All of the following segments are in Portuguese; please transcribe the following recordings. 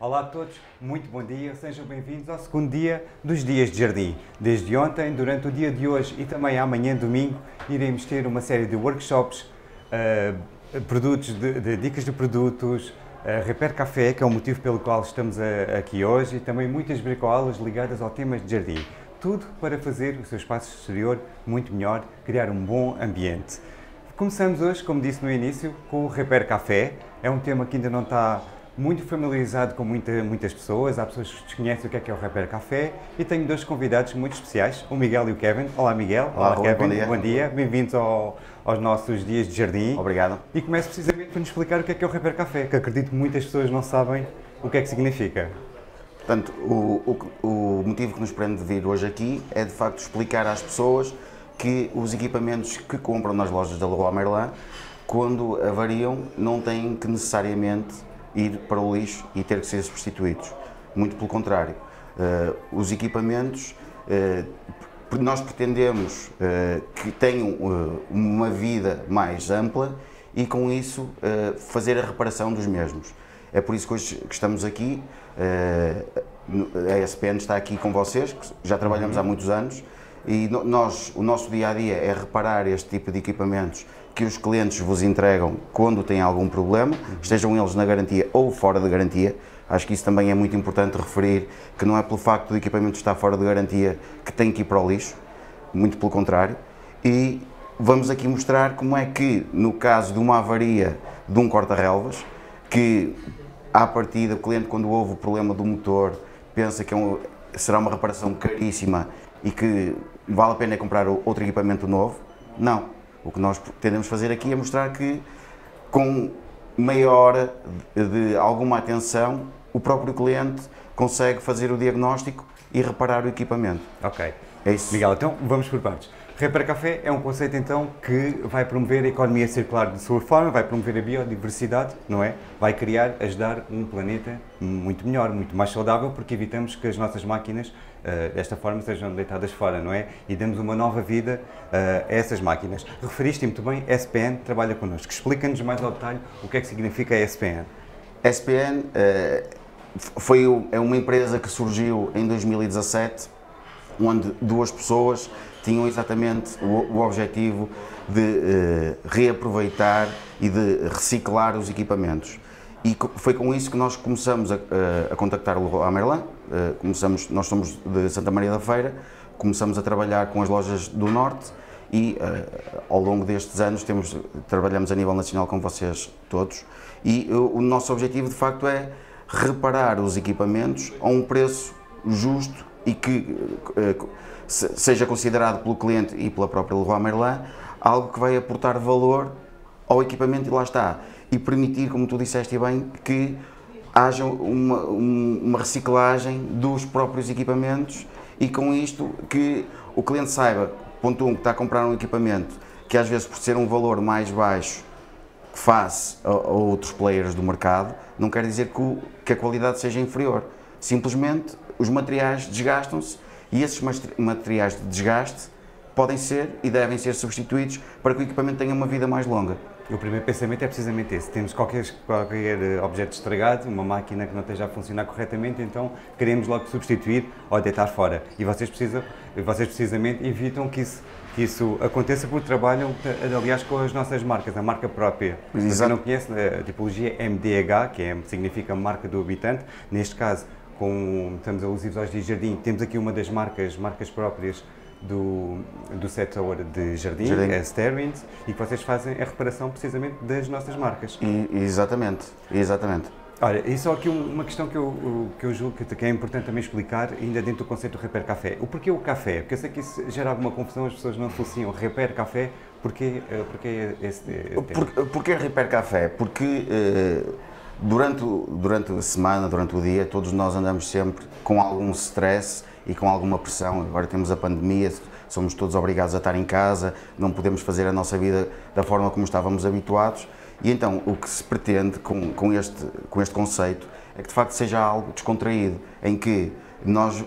Olá a todos, muito bom dia, sejam bem-vindos ao segundo dia dos Dias de Jardim. Desde ontem, durante o dia de hoje e também amanhã, domingo, iremos ter uma série de workshops, dicas de produtos, Repair Café, que é o motivo pelo qual estamos aqui hoje, e também muitas bricolas ligadas ao temas de jardim. Tudo para fazer o seu espaço exterior muito melhor, criar um bom ambiente. Começamos hoje, como disse no início, com o Repair Café. É um tema que ainda não está muito familiarizado com muitas pessoas. Há pessoas que desconhecem o que é o Repair Café, e tenho dois convidados muito especiais, o Miguel e o Kevin. Olá Miguel. Olá Rui, Kevin. Bom dia. Bem-vindos aos nossos Dias de Jardim. Obrigado. E começo precisamente por nos explicar o que é o Repair Café, que acredito que muitas pessoas não sabem o que é que significa. Portanto, o motivo que nos prende de vir hoje aqui é de facto explicar às pessoas que os equipamentos que compram nas lojas da Leroy Merlin, quando avariam, não têm que necessariamente ir para o lixo e ter que ser substituídos. Muito pelo contrário. Os equipamentos, nós pretendemos que tenham uma vida mais ampla e com isso fazer a reparação dos mesmos. É por isso que hoje que estamos aqui. A SPN está aqui com vocês, que já trabalhamos há muitos anos, e o nosso dia-a-dia é reparar este tipo de equipamentos que os clientes vos entregam quando têm algum problema, estejam eles na garantia ou fora de garantia. Acho que isso também é muito importante referir, que não é pelo facto do equipamento estar fora de garantia que tem que ir para o lixo, muito pelo contrário. E vamos aqui mostrar como é que, no caso de uma avaria de um corta-relvas, que à partida o cliente, quando ouve o problema do motor, pensa que será uma reparação caríssima e que vale a pena comprar outro equipamento novo. Não. O que nós pretendemos fazer aqui é mostrar que, com meia hora de alguma atenção, o próprio cliente consegue fazer o diagnóstico e reparar o equipamento. Ok. É isso. Miguel, então vamos por partes. Repair Café é um conceito então que vai promover a economia circular de sua forma, vai promover a biodiversidade, não é? Vai criar, ajudar um planeta muito melhor, muito mais saudável, porque evitamos que as nossas máquinas desta forma sejam deitadas fora, não é? E damos uma nova vida a essas máquinas. Referiste muito bem, a SPN trabalha connosco. Explica-nos mais ao detalhe o que é que significa a SPN. A SPN é uma empresa que surgiu em 2017, onde duas pessoas tinham exatamente o objetivo de reaproveitar e de reciclar os equipamentos. E foi com isso que nós começamos a contactar o Leroy Merlin. Nós somos de Santa Maria da Feira, começamos a trabalhar com as lojas do Norte e ao longo destes anos trabalhamos a nível nacional com vocês todos. E o nosso objetivo de facto é reparar os equipamentos a um preço justo e que seja considerado pelo cliente e pela própria Leroy Merlin algo que vai aportar valor ao equipamento, e lá está, e permitir, como tu disseste bem, que haja uma reciclagem dos próprios equipamentos, e com isto que o cliente saiba, ponto 1, que está a comprar um equipamento que às vezes, por ser um valor mais baixo face a outros players do mercado, não quer dizer que a qualidade seja inferior. Simplesmente os materiais desgastam-se, e esses materiais de desgaste podem ser e devem ser substituídos para que o equipamento tenha uma vida mais longa. O primeiro pensamento é precisamente esse. Temos qualquer objeto estragado, uma máquina que não esteja a funcionar corretamente, então queremos logo substituir ou deitar fora. E vocês precisamente evitam que isso aconteça, porque trabalham, aliás, com as nossas marcas, a marca própria. Se você não conhece, a tipologia MDH, que significa marca do habitante, neste caso, estamos alusivos aos Dias de Jardim, temos aqui uma das marcas próprias do setor de jardim, é a Sterwins, e que vocês fazem a reparação precisamente das nossas marcas. Exatamente. Olha, e só aqui uma questão que eu julgo que é importante também explicar, ainda dentro do conceito do Repair Café. O porquê o café? Porque eu sei que isso gera alguma confusão, as pessoas não associam Repair Café. Porquê esse tema? Porquê Repair Café? Porque durante a semana, durante o dia, todos nós andamos sempre com algum stress e com alguma pressão. Agora temos a pandemia, somos todos obrigados a estar em casa, não podemos fazer a nossa vida da forma como estávamos habituados, e então o que se pretende com este conceito é que de facto seja algo descontraído, em que nós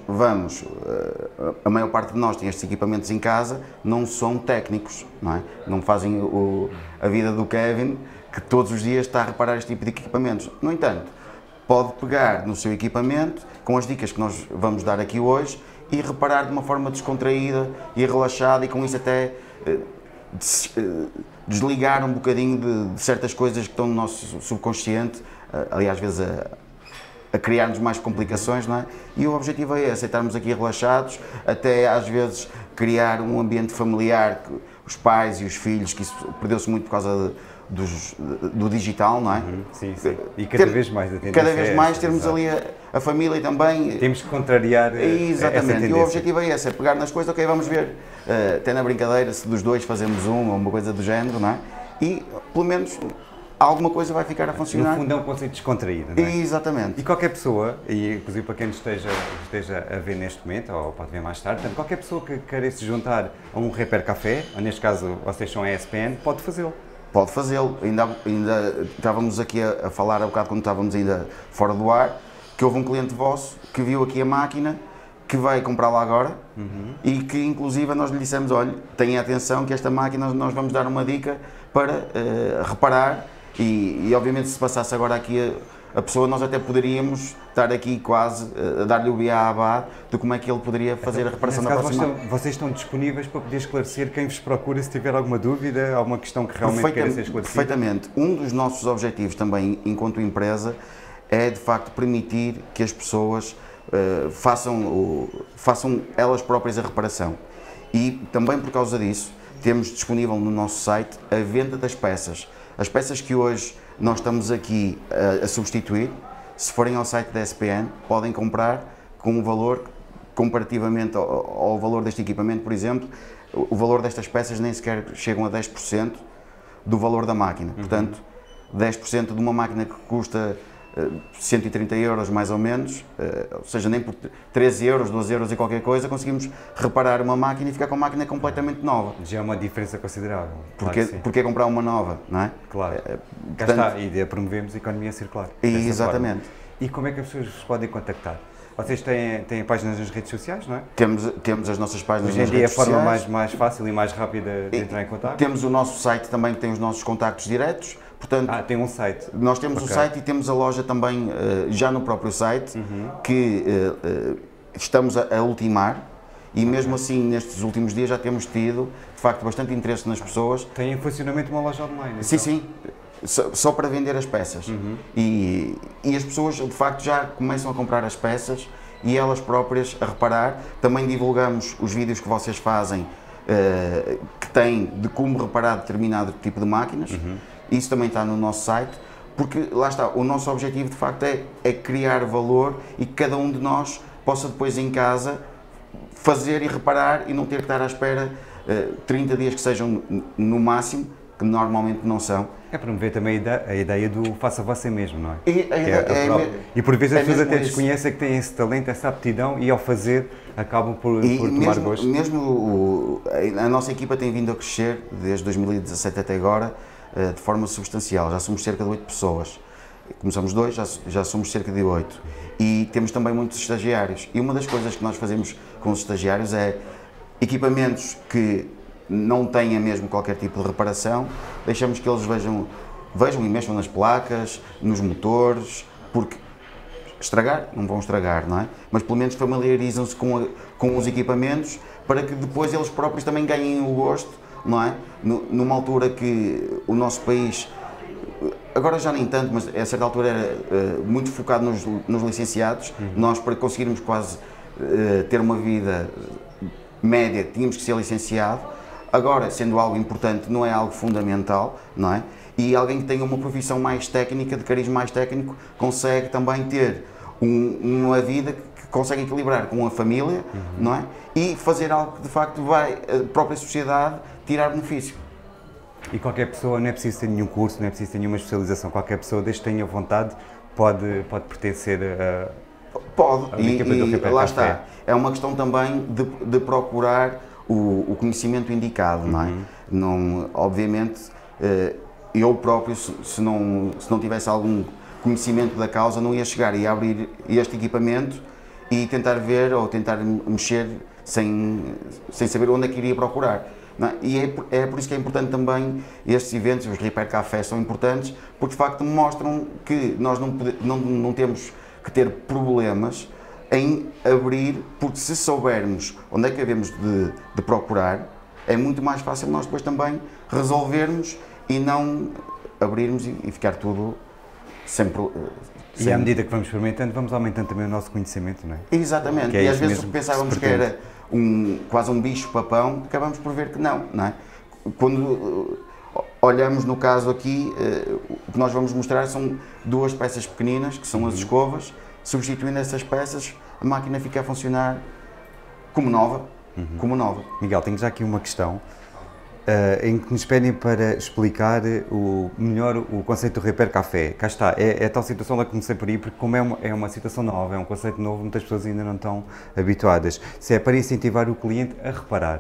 a maior parte de nós tem estes equipamentos em casa, não são técnicos, não é? Não fazem a vida do Kevin, que todos os dias está a reparar este tipo de equipamentos. No entanto, pode pegar no seu equipamento, com as dicas que nós vamos dar aqui hoje, e reparar de uma forma descontraída e relaxada, e com isso até desligar um bocadinho de certas coisas que estão no nosso subconsciente, ali às vezes a criar-nos mais complicações, não é? E o objetivo é esse, é estarmos aqui relaxados, até às vezes criar um ambiente familiar, os pais e os filhos, que isso perdeu-se muito por causa do digital, não é? Sim, sim. E cada vez mais a tendência cada vez mais termos exato. ali a família também. Temos que contrariar Exatamente, essa tendência. e o objetivo é esse, é pegar nas coisas, ok, vamos ver, até na brincadeira, se dos dois fazemos um ou uma coisa do género, não é? E pelo menos alguma coisa vai ficar a funcionar. No fundo é um conceito descontraído, não é? Exatamente. E qualquer pessoa, e inclusive para quem nos esteja a ver neste momento, ou pode ver mais tarde, portanto, qualquer pessoa que queira se juntar a um Repair Café, ou neste caso vocês são a ESPN, pode fazê-lo. Pode fazê-lo. Ainda estávamos aqui a falar há bocado, quando estávamos ainda fora do ar, que houve um cliente vosso que viu aqui a máquina, que veio comprá-la agora, e que inclusive nós lhe dissemos, olha, tenha atenção que esta máquina nós vamos dar uma dica para reparar, e obviamente se passasse agora aqui a pessoa, nós até poderíamos estar aqui quase a dar-lhe o beabá de como é que ele poderia fazer a reparação da próxima. Vocês estão disponíveis para poder esclarecer quem vos procura se tiver alguma dúvida, alguma questão que realmente queira ser esclarecida? Perfeitamente. Um dos nossos objetivos também, enquanto empresa, é de facto permitir que as pessoas façam elas próprias a reparação. E também por causa disso, temos disponível no nosso site a venda das peças. As peças que hoje nós estamos aqui a substituir, se forem ao site da ESPN, podem comprar com um valor, comparativamente ao valor deste equipamento, por exemplo, o valor destas peças nem sequer chegam a 10% do valor da máquina. Portanto, 10% de uma máquina que custa 130 euros mais ou menos, ou seja, nem por 13 euros, 12 euros e qualquer coisa, conseguimos reparar uma máquina e ficar com a máquina completamente nova. Já é uma diferença considerável. Porque comprar uma nova, não é? Claro. Cá está, e promovemos a economia circular. Exatamente. E como é que as pessoas vos podem contactar? Vocês têm páginas nas redes sociais, não é? Temos as nossas páginas nas redes sociais. Hoje em dia é a forma mais fácil e mais rápida de entrar em contato? Temos o nosso site também, que tem os nossos contactos diretos. Portanto, tem um site. Nós temos o site e temos a loja também já no próprio site, que estamos a ultimar, e mesmo assim nestes últimos dias já temos tido, de facto, bastante interesse nas pessoas. Tem em funcionamento uma loja online? Então? Sim, sim. Só para vender as peças. E as pessoas, de facto, já começam a comprar as peças e elas próprias a reparar. Também divulgamos os vídeos que vocês fazem, que têm de como reparar determinado tipo de máquinas. Isso também está no nosso site, porque lá está, o nosso objetivo de facto é criar valor e que cada um de nós possa depois em casa fazer e reparar e não ter que estar à espera 30 dias que sejam no máximo, que normalmente não são. É promover também a ideia do faça você mesmo, não é? E por vezes as pessoas até desconhecem que têm esse talento, essa aptidão e ao fazer acabam por tomar gosto. Mesmo a nossa equipa tem vindo a crescer desde 2017 até agora de forma substancial. Já somos cerca de 8 pessoas. Começamos 2, já somos cerca de 8. E temos também muitos estagiários. E uma das coisas que nós fazemos com os estagiários é equipamentos que não tenha mesmo qualquer tipo de reparação, deixamos que eles vejam e mexam nas placas, nos motores, porque estragar, não vão estragar, não é? Mas pelo menos familiarizam-se com os equipamentos para que depois eles próprios também ganhem o gosto, não é? Numa altura que o nosso país, agora já nem tanto, mas a certa altura era muito focado nos licenciados. Nós, para conseguirmos quase ter uma vida média, tínhamos que ser licenciado. Agora, sendo algo importante, não é algo fundamental, não é? E alguém que tenha uma profissão mais técnica, de cariz mais técnico, consegue também ter uma vida que consegue equilibrar com a família, não é? E fazer algo que de facto vai a própria sociedade tirar benefício. E qualquer pessoa, não é preciso ter nenhum curso, não é preciso ter nenhuma especialização, qualquer pessoa, desde que tenha vontade, pode pertencer a... Pode, e lá está. É uma questão também de procurar o conhecimento indicado, não é? Não, obviamente, eu próprio, se não tivesse algum conhecimento da causa, não ia chegar e abrir este equipamento e tentar ver ou tentar mexer sem saber onde é que iria procurar. não é? E é por isso que é importante também estes eventos, os Repair Café são importantes, porque de facto mostram que nós não temos que ter problemas em abrir, porque se soubermos onde é que devemos de procurar, é muito mais fácil nós depois também resolvermos e não abrirmos e ficar tudo sempre. E à medida que vamos experimentando, vamos aumentando também o nosso conhecimento, não é? Exatamente, e às vezes pensávamos que era quase um bicho-papão, acabamos por ver que não, não é? Quando olhamos no caso aqui, o que nós vamos mostrar são duas peças pequeninas, que são as escovas. Substituindo essas peças, a máquina fica a funcionar como nova. Como nova. Miguel, tenho já aqui uma questão em que nos pedem para explicar melhor o conceito do Repair Café. Cá está, é a tal situação lá que comecei por aí, porque como é uma situação nova, é um conceito novo, muitas pessoas ainda não estão habituadas. Se é para incentivar o cliente a reparar.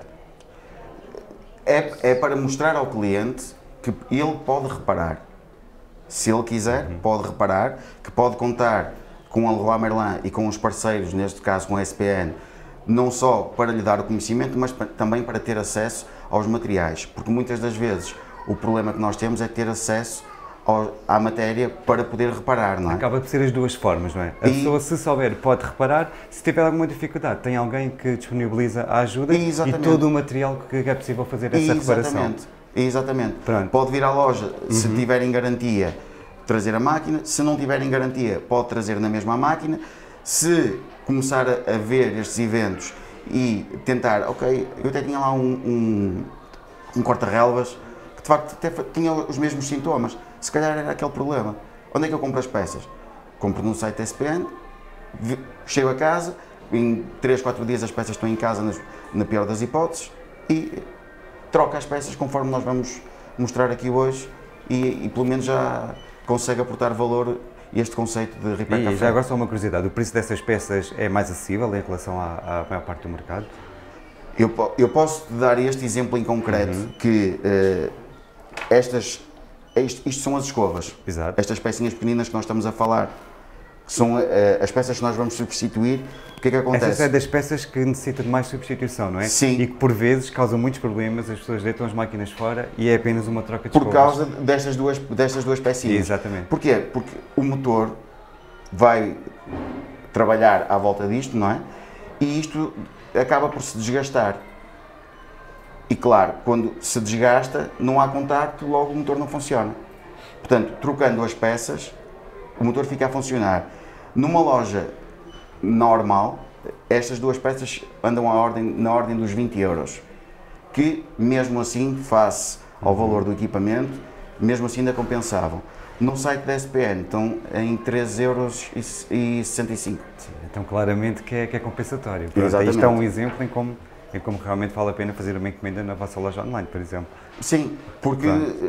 É para mostrar ao cliente que ele pode reparar. Se ele quiser, pode reparar, que pode contar com a Leroy Merlin e com os parceiros, neste caso com a SPN, não só para lhe dar o conhecimento, mas também para ter acesso aos materiais, porque muitas das vezes o problema que nós temos é ter acesso à matéria para poder reparar, não é? Acaba por ser as duas formas, não é? A pessoa, se souber, pode reparar, se tiver alguma dificuldade, tem alguém que disponibiliza a ajuda e todo o material que é possível fazer essa reparação. Exatamente. Pode vir à loja, se tiver em garantia, trazer a máquina, se não tiver em garantia, pode trazer na mesma máquina. Se começar a ver estes eventos e tentar, ok, eu até tinha lá um corta-relvas que de facto até tinha os mesmos sintomas, se calhar era aquele problema. Onde é que eu compro as peças? Compro no site SPN, chego a casa, em 3, 4 dias as peças estão em casa, na pior das hipóteses, e troco as peças conforme nós vamos mostrar aqui hoje e pelo menos já consegue aportar valor este conceito de Repair Café. E já agora só uma curiosidade, o preço dessas peças é mais acessível em relação à maior parte do mercado? Eu posso dar este exemplo em concreto, que isto são as escovas. Exato. Estas pecinhas pequeninas que nós estamos a falar, são as peças que nós vamos substituir. O que é que acontece? Essa é das peças que necessita de mais substituição, não é? Sim. E que por vezes causam muitos problemas, as pessoas deitam as máquinas fora e é apenas uma troca de escovas. Por causa destas duas pecinhas. Exatamente. Porquê? Porque o motor vai trabalhar à volta disto, não é? E isto acaba por se desgastar. E claro, quando se desgasta, não há contacto, logo o motor não funciona. Portanto, trocando as peças, o motor fica a funcionar. Numa loja normal, estas duas peças andam na ordem dos 20 euros, que mesmo assim, face ao valor do equipamento, mesmo assim ainda compensavam. No site da SPN estão em 3,65 €. Então claramente que é compensatório. Exatamente. Isto é um exemplo em como realmente vale a pena fazer uma encomenda na vossa loja online, por exemplo. Sim, porque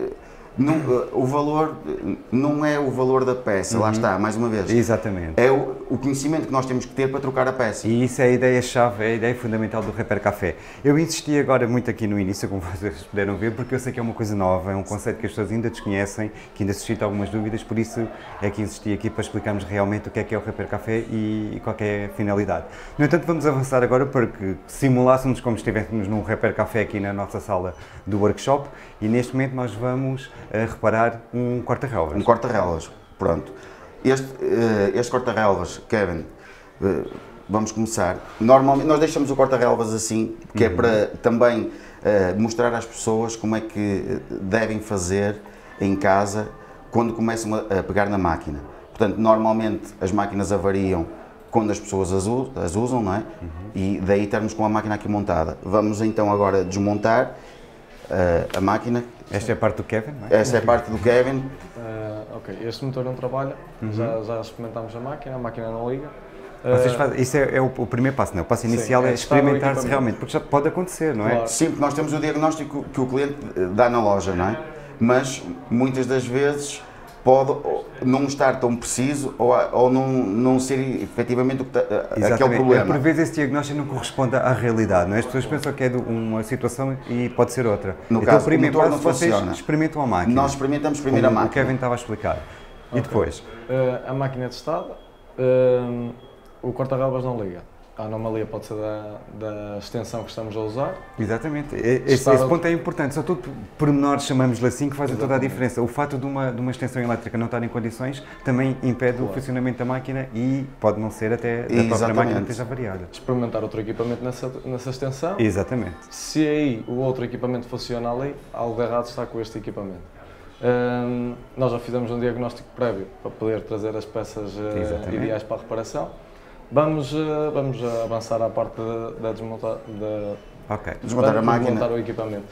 o valor não é o valor da peça, lá está, mais uma vez. Exatamente. É o conhecimento que nós temos que ter para trocar a peça. E isso é a ideia-chave, é a ideia fundamental do Repair Café. Eu insisti agora muito aqui no início, como vocês puderam ver, porque eu sei que é uma coisa nova, é um conceito que as pessoas ainda desconhecem, que ainda suscita algumas dúvidas, por isso é que insisti aqui para explicarmos realmente o que é o Repair Café e qual é a finalidade. No entanto, vamos avançar agora para que simulássemos como se estivéssemos num Repair Café aqui na nossa sala do workshop e neste momento nós vamos reparar um corta-relvas. Um corta-relvas, pronto. Este corta-relvas, Kevin, vamos começar. Normalmente nós deixamos o corta-relvas assim, que é para também mostrar às pessoas como é que devem fazer em casa quando começam a pegar na máquina. Portanto, normalmente as máquinas avariam quando as pessoas as usam, não é? E daí termos com a máquina aqui montada. Vamos então agora desmontar a máquina. Esta é a parte do Kevin, não é? Esta é a parte do Kevin. Ok, este motor não trabalha, já experimentámos a máquina não liga. Vocês fazem, isso é o primeiro passo, não é? O passo inicial é experimentar-se realmente, porque já pode acontecer, não é? Claro. Sim, porque nós temos o diagnóstico que o cliente dá na loja, não é? Mas muitas das vezes pode não estar tão preciso ou não ser efetivamente aquele problema. Por vezes esse diagnóstico não corresponde à realidade, não é? As pessoas pensam que é de uma situação e pode ser outra. No então, caso, o primeiro o motor passo, não vocês funciona. experimentam a máquina. Nós experimentamos primeiro a máquina. O Kevin estava a explicar. E depois? A máquina é testada, o corta-relvas não liga. A anomalia pode ser da extensão que estamos a usar. Exatamente, esse ponto é importante, são tudo pormenores, chamamos-lhe assim, que fazem toda a diferença. O fato de uma extensão elétrica não estar em condições também impede o funcionamento da máquina e pode não ser até da própria máquina que esteja variada. Experimentar outro equipamento nessa extensão. Exatamente. Se aí o outro equipamento funciona ali, algo de errado está com este equipamento. Nós já fizemos um diagnóstico prévio para poder trazer as peças ideais para a reparação. Vamos avançar à parte da desmontar a máquina. Desmontar o equipamento.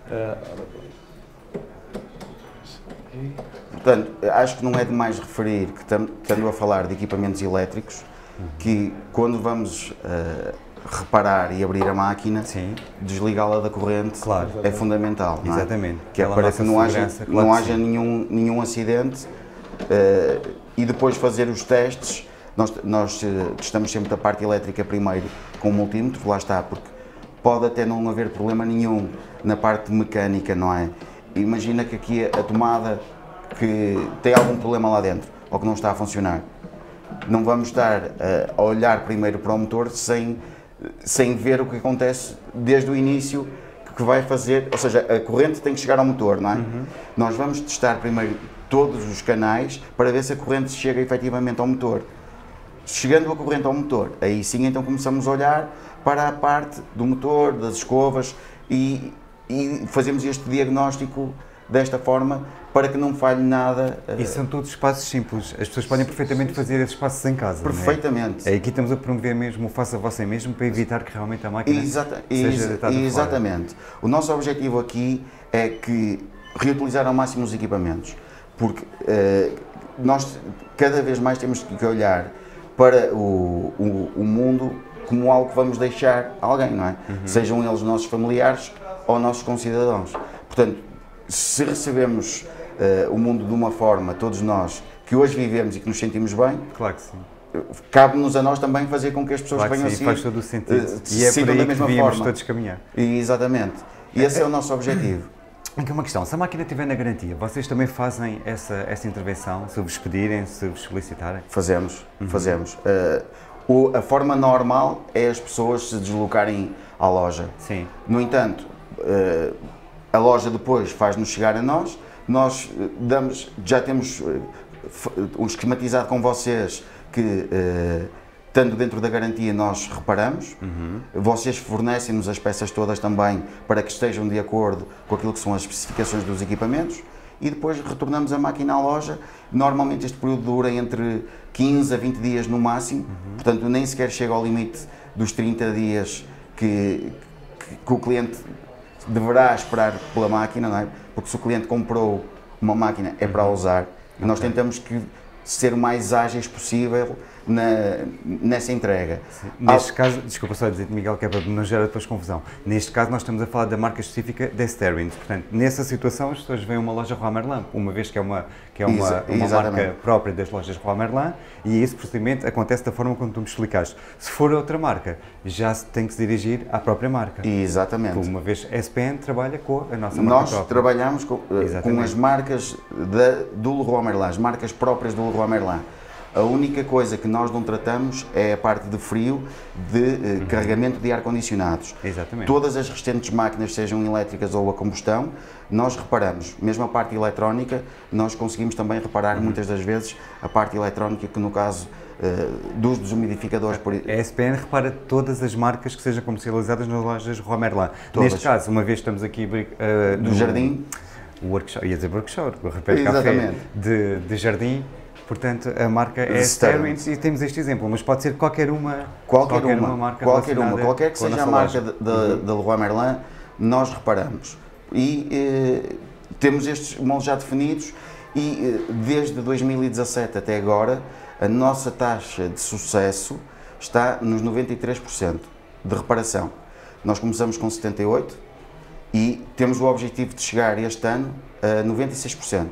Portanto, acho que não é demais referir que, estando a falar de equipamentos elétricos, que quando vamos reparar e abrir a máquina, desligá-la da corrente é fundamental. Não é? Exatamente. Que é para que não haja nenhum acidente e depois fazer os testes. Nós testamos sempre da parte elétrica primeiro com o multímetro, lá está, porque pode até não haver problema nenhum na parte mecânica, não é? Imagina que aqui a tomada que tem algum problema lá dentro ou que não está a funcionar. Não vamos estar a olhar primeiro para o motor sem ver o que acontece desde o início que vai fazer, ou seja, a corrente tem que chegar ao motor, não é? Nós vamos testar primeiro todos os canais para ver se a corrente chega efetivamente ao motor. Chegando a corrente ao motor, aí sim então começamos a olhar para a parte do motor, das escovas e fazemos este diagnóstico desta forma para que não falhe nada. E são todos espaços simples, as pessoas podem perfeitamente fazer esses espaços em casa. Perfeitamente. Não é? Aqui estamos a promover mesmo o faça você mesmo para evitar que realmente a máquina seja deitada fora. Exatamente. O nosso objetivo aqui é que reutilizar ao máximo os equipamentos, porque nós cada vez mais temos que olhar para o mundo como algo que vamos deixar a alguém, não é? Sejam eles nossos familiares ou nossos concidadãos. Portanto, se recebemos o mundo de uma forma, todos nós, que hoje vivemos e que nos sentimos bem, claro que sim. Cabe-nos a nós também fazer com que as pessoas que venham a seguir faz todo o sentido. E é por aí que devíamos todos caminhar. Exatamente. E esse é o nosso objetivo. Aqui uma questão, se a máquina estiver na garantia, vocês também fazem essa intervenção, se vos pedirem, se vos solicitarem? Fazemos. A forma normal é as pessoas se deslocarem à loja. Sim. No entanto, a loja depois faz-nos chegar a nós já temos um esquematizado com vocês que, estando dentro da garantia, nós reparamos. Vocês fornecem-nos as peças todas também para que estejam de acordo com aquilo que são as especificações dos equipamentos e depois retornamos a máquina à loja. Normalmente este período dura entre 15 a 20 dias no máximo, portanto nem sequer chega ao limite dos 30 dias que o cliente deverá esperar pela máquina, não é? Porque se o cliente comprou uma máquina é para a usar e nós tentamos ser o mais ágeis possível nessa entrega. Neste caso, desculpa só dizer, Miguel, que é para não gerar depois confusão. Neste caso, nós estamos a falar da marca específica da Sterwins. Portanto, nessa situação, as pessoas veem uma loja Leroy Merlin, uma vez que é uma marca própria das lojas Leroy Merlin, e esse procedimento acontece da forma como tu me explicaste. Se for outra marca, já se tem que se dirigir à própria marca. Exatamente. Uma vez a SPN trabalha com a nossa marca própria. Nós trabalhamos com as marcas do Leroy Merlin, as marcas próprias do Leroy Merlin. A única coisa que nós não tratamos é a parte de frio, de carregamento de ar-condicionados. Exatamente. Todas as restantes máquinas, sejam elétricas ou a combustão, nós reparamos. Mesmo a parte eletrónica, nós conseguimos também reparar muitas das vezes a parte eletrónica, que no caso dos desumidificadores... A SPN repara todas as marcas que sejam comercializadas nas lojas Leroy Merlin. Todas. Neste caso, uma vez estamos aqui do Jardim. O workshop, ia dizer workshop, repete café de Jardim. Portanto, a marca é Sterwins e temos este exemplo, mas pode ser qualquer uma marca. Qualquer que seja a marca da Leroy Merlin, nós reparamos. E temos estes moldes já definidos e desde 2017 até agora, a nossa taxa de sucesso está nos 93% de reparação. Nós começamos com 78% e temos o objetivo de chegar este ano a 96%,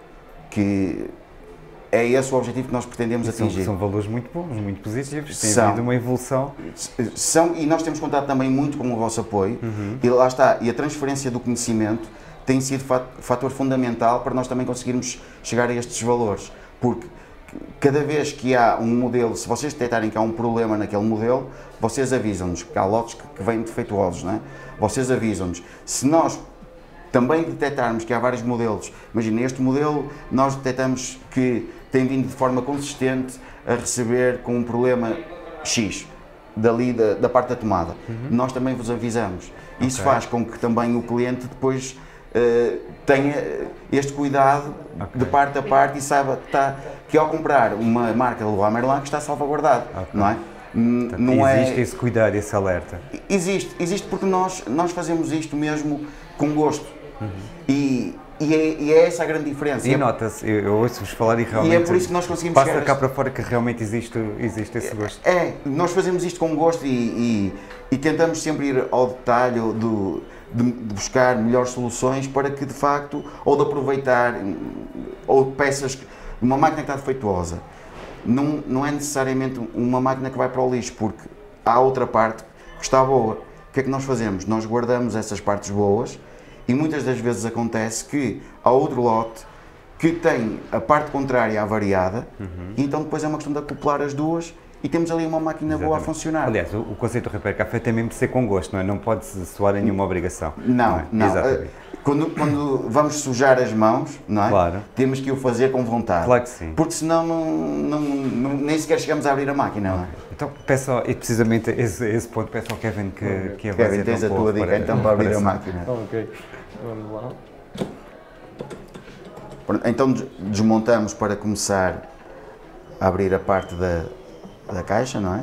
que é esse o objetivo que nós pretendemos atingir. São valores muito bons, muito positivos, tem havido uma evolução. E nós temos contado também muito com o vosso apoio, e lá está, e a transferência do conhecimento tem sido fator fundamental para nós também conseguirmos chegar a estes valores, porque cada vez que há um modelo, se vocês detectarem que há um problema naquele modelo, vocês avisam-nos, que há lotes que vêm defeituosos, não é? Vocês avisam-nos. Se nós também detectarmos que há vários modelos, imagina, este modelo nós detectamos que tem vindo de forma consistente a receber com um problema X, dali da parte da tomada. Nós também vos avisamos. Isso faz com que também o cliente depois tenha este cuidado de parte a parte e saiba que ao comprar uma marca de Leroy Merlin que está salvaguardado, não é? Não existe esse cuidado, esse alerta? Existe porque nós fazemos isto mesmo com gosto. E é essa a grande diferença. E nota-se, eu ouço-vos falar e realmente... E é por isso que nós conseguimos passa cá para fora que realmente existe esse gosto. Nós fazemos isto com gosto e tentamos sempre ir ao detalhe de buscar melhores soluções para que de facto, ou de aproveitar, ou de peças, uma máquina que está defeituosa, não é necessariamente uma máquina que vai para o lixo, porque há outra parte que está boa. O que é que nós fazemos? Nós guardamos essas partes boas e muitas das vezes acontece que há outro lote que tem a parte contrária avariada, e então depois é uma questão de acoplar as duas e temos ali uma máquina boa a funcionar. Aliás, o conceito do Repair Café tem mesmo de ser com gosto, não é? Não pode soar a nenhuma obrigação. Não. Exatamente. Quando vamos sujar as mãos, não é? Claro. Temos que o fazer com vontade. Claro que sim. Porque senão nem sequer chegamos a abrir a máquina, não é? Então, peço, e precisamente esse ponto, peço ao Kevin que Kevin, tens a tua dica então para abrir a máquina. Ok, vamos lá. Então desmontamos para começar a abrir a parte da caixa, não é?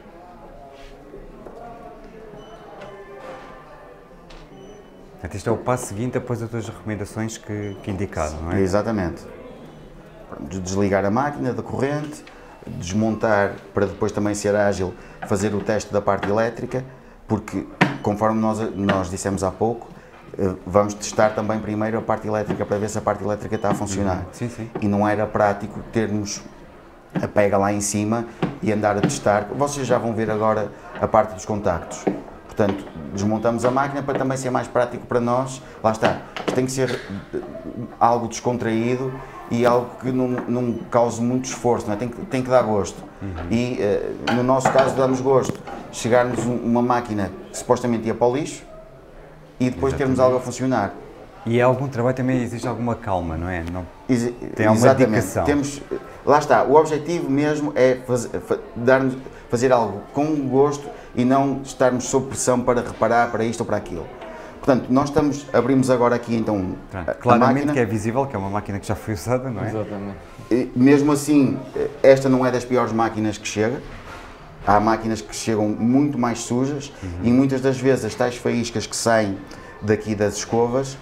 Este é o passo seguinte após as tuas recomendações que indicaram, não é? Exatamente. Desligar a máquina da corrente, desmontar para depois também ser ágil, fazer o teste da parte elétrica, porque conforme nós dissemos há pouco, vamos testar também primeiro a parte elétrica para ver se a parte elétrica está a funcionar. Sim, sim. E não era prático termos a pega lá em cima e andar a testar. Vocês já vão ver agora a parte dos contactos. Portanto, desmontamos a máquina para também ser mais prático para nós. Lá está, tem que ser algo descontraído e algo que não cause muito esforço, não é? Tem que dar gosto. E no nosso caso damos gosto. Chegarmos uma máquina que supostamente ia para o lixo e depois termos algo a funcionar. E é algum trabalho também, existe alguma calma, não é? Tem alguma Exatamente. dedicação. Lá está, o objetivo mesmo é fazer algo com gosto e não estarmos sob pressão para reparar para isto ou para aquilo. Portanto, abrimos agora aqui então claramente a máquina. Que é visível que é uma máquina que já foi usada, não é? Exatamente. E, mesmo assim, esta não é das piores máquinas que chega. Há máquinas que chegam muito mais sujas e muitas das vezes as tais faíscas que saem daqui das escovas,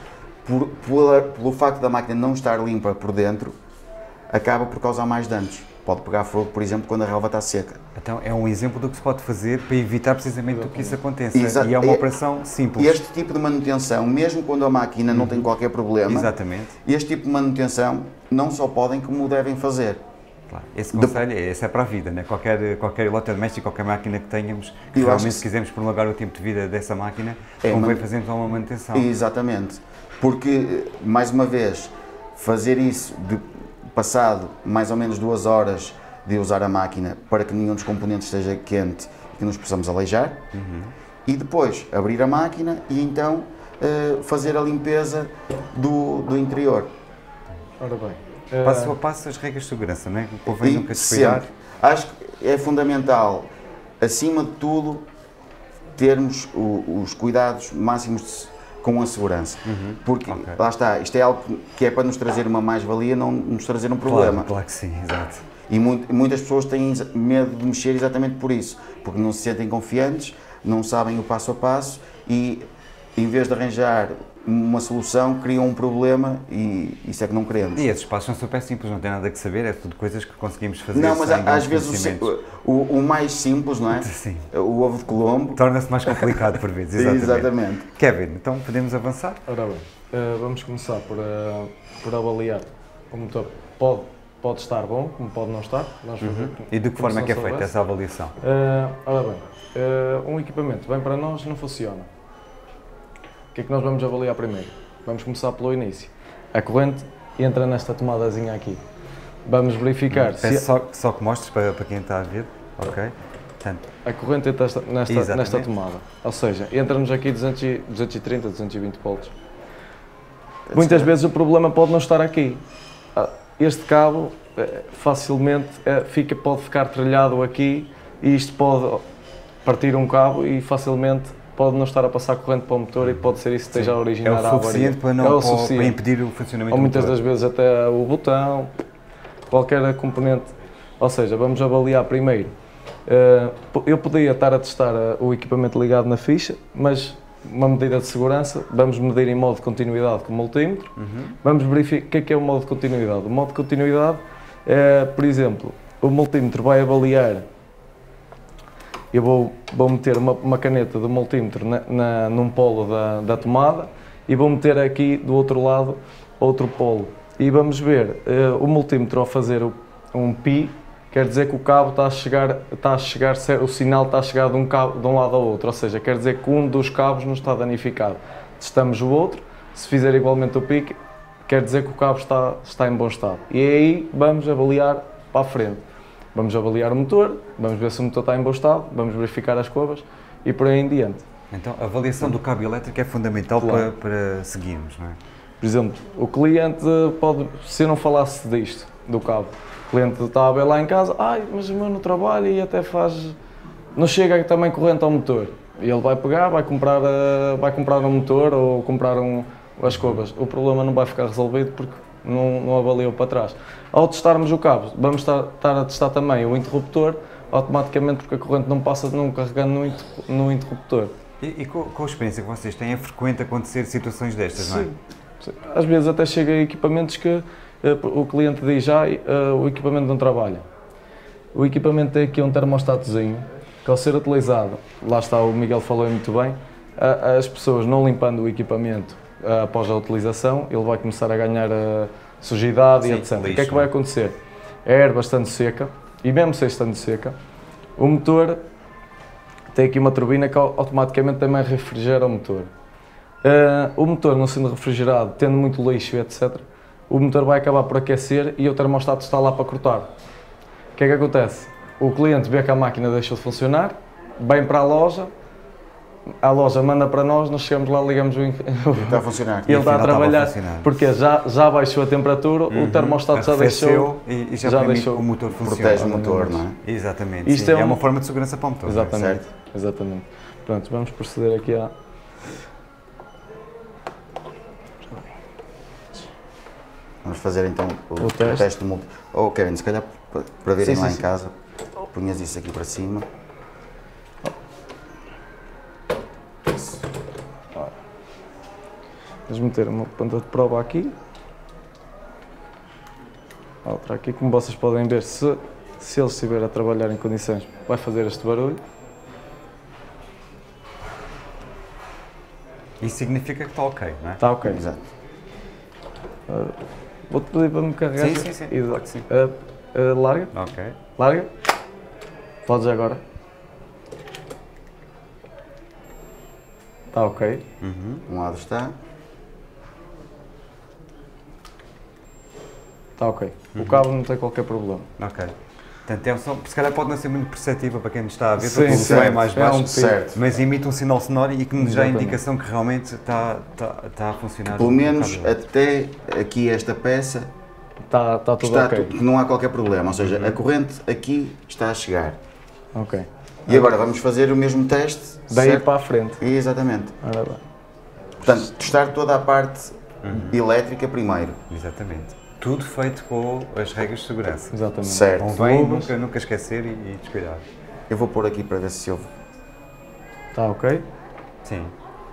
pelo facto da máquina não estar limpa por dentro, acaba por causar mais danos. Pode pegar fogo, por exemplo, quando a relva está seca. Então é um exemplo do que se pode fazer para evitar precisamente que isso aconteça. Exato. E é uma operação simples. Este tipo de manutenção, mesmo quando a máquina não tem qualquer problema, exatamente, este tipo de manutenção não só podem como devem fazer. Claro. Esse conselho esse é para a vida, né? Qualquer eletrodoméstico, qualquer máquina que tenhamos, que realmente quisermos prolongar o tempo de vida dessa máquina, convém fazermos uma manutenção. Exatamente, porque, mais uma vez, fazer isso passado mais ou menos 2 horas de usar a máquina para que nenhum dos componentes esteja quente e que nos possamos aleijar, e depois abrir a máquina e então fazer a limpeza do interior. Ora bem. Passo a passo as regras de segurança, não é? Convém nunca descuidar. Acho que é fundamental, acima de tudo, termos os cuidados máximos com a segurança. Porque, lá está, isto é algo que é para nos trazer uma mais-valia, não nos trazer um problema. Claro que sim, exato. E muitas pessoas têm medo de mexer exatamente por isso, porque não se sentem confiantes, não sabem o passo a passo e, em vez de arranjar uma solução, criam um problema e isso é que não queremos. E esses passos são super simples, não tem nada que saber, é tudo coisas que conseguimos fazer. Não, mas às vezes o mais simples, não é? Sim. O ovo de Colombo. Torna-se mais complicado por vezes, exatamente. Exatamente. Kevin, então podemos avançar? Ora bem, vamos começar por avaliar o motor. Pode estar bom, como pode não estar. Vamos fazer, E de que forma é que é feita essa avaliação? Ora bem, um equipamento bem para nós não funciona. O que é que nós vamos avaliar primeiro? Vamos começar pelo início. A corrente entra nesta tomadazinha aqui. Vamos verificar Peço só que mostres para quem está a ver. Ok. Portanto, a corrente entra nesta tomada. Ou seja, entra-nos aqui 230, 220 volts. Muitas vezes o problema pode não estar aqui. Este cabo facilmente pode ficar trilhado aqui e isto pode partir um cabo e facilmente pode não estar a passar corrente para o motor e pode ser isso que esteja a originar a avaria. É o suficiente para impedir o funcionamento ou do motor. muitas das vezes até o botão, qualquer componente. Ou seja, vamos avaliar primeiro. Eu podia estar a testar o equipamento ligado na ficha, mas uma medida de segurança, vamos medir em modo de continuidade com o multímetro. Vamos verificar o que é o modo de continuidade. O modo de continuidade é, por exemplo, o multímetro vai avaliar. Eu vou meter uma caneta do multímetro num polo da tomada e vou meter aqui do outro lado outro polo. E vamos ver o multímetro ao fazer um pi, quer dizer que o cabo está a chegar, o sinal está a chegar de um lado ao outro, ou seja, quer dizer que um dos cabos não está danificado. Testamos o outro, se fizer igualmente o pi, quer dizer que o cabo está em bom estado. E aí vamos avaliar para a frente. Vamos avaliar o motor, vamos ver se o motor está em bom estado, vamos verificar as curvas e por aí em diante. Então, a avaliação do cabo elétrico é fundamental para seguirmos, não é? Por exemplo, o cliente pode, se eu não falasse disto, do cabo, o cliente está a ver lá em casa, mas o meu no trabalho e até não chega também corrente ao motor. E ele vai pegar, vai comprar um motor ou comprar as curvas. O problema não vai ficar resolvido porque não avaliou para trás. Ao testarmos o cabo, vamos estar a testar também o interruptor, automaticamente porque a corrente não passa não carregando no interruptor. E com a experiência que vocês têm, é frequente acontecer situações destas, não é? Sim. Às vezes até chega a equipamentos que o cliente diz o equipamento não trabalha. O equipamento tem aqui um termostatozinho que ao ser utilizado, lá está, o Miguel falou muito bem, as pessoas não limpando o equipamento após a utilização, ele vai começar a ganhar sujidade e etc. Lixo. O que é que vai acontecer? É air bastante seca, e mesmo sem estando seca, o motor tem aqui uma turbina que automaticamente também refrigera o motor. O motor não sendo refrigerado, tendo muito lixo e etc., o motor vai acabar por aquecer e o termostato está lá para cortar. O que é que acontece? O cliente vê que a máquina deixou de funcionar, vem para a loja manda para nós chegamos lá, ligamos o está a funcionar. Ele está a trabalhar, porque já baixou a temperatura, o termostato já deixou e já deixou o motor funcionar. Protege o motor, não é? Exatamente. Isto é uma forma de segurança para o motor. Exatamente. Exatamente. Pronto, vamos proceder aqui a... Vamos fazer então o teste do multímetro. Oh, Kevin, se calhar para verem lá em casa, punhas isso aqui para cima. Vamos meter uma ponta de prova aqui. Outra aqui, como vocês podem ver, se ele estiver a trabalhar em condições, vai fazer este barulho. Isso significa que está ok, não é? Está ok. Exato. Vou-te pedir para me carregar. Sim. Claro que sim. Larga. Ok. Larga. Podes agora. Está ok. Um lado está. Está ok. O cabo não tem qualquer problema. Ok. Portanto, é um som, se calhar pode não ser muito perceptível para quem nos está a ver, Sim, porque o som é mais baixo, certo. mas emite um sinal sonoro e que nos dá a indicação que realmente está a funcionar. Pelo menos até aqui esta peça está tudo ok. Não há qualquer problema, ou seja, a corrente aqui está a chegar. Ok. E agora vamos fazer o mesmo teste. Daí certo? para a frente. Exatamente. Ora bem. Portanto, testar toda a parte elétrica primeiro. Exatamente. Tudo feito com as regras de segurança. Exatamente. Certo. Convém nunca esquecer e descuidar. Eu vou pôr aqui para ver se houve. Está ok? Sim.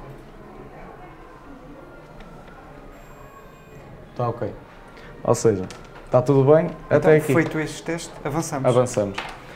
Está ok. Ou seja, está tudo bem Então, até aqui. feito este teste, avançamos. Avançamos.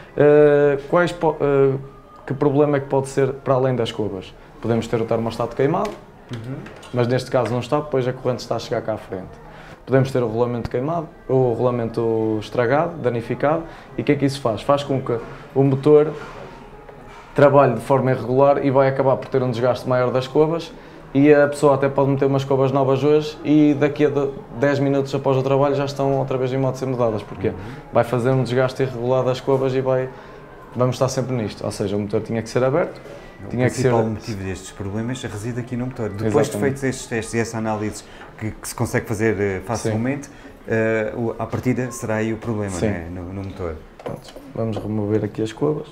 Que problema é que pode ser para além das curvas? Podemos ter o termostato queimado, mas neste caso não está, pois a corrente está a chegar cá à frente. Podemos ter o rolamento queimado, ou o rolamento estragado, danificado, e o que é que isso faz? Faz com que o motor trabalhe de forma irregular e vai acabar por ter um desgaste maior das curvas e a pessoa até pode meter umas escovas novas hoje e daqui a 10 minutos após o trabalho já estão outra vez em modo de ser mudadas. Porquê? Vai fazer um desgaste irregular das escovas e vamos estar sempre nisto. Ou seja, o motor tinha que ser aberto. O principal motivo destes problemas reside aqui no motor. Depois de feitos estes testes e essa análise que se consegue fazer facilmente, à partida será aí o problema, né? no motor. Pronto, vamos remover aqui as escovas.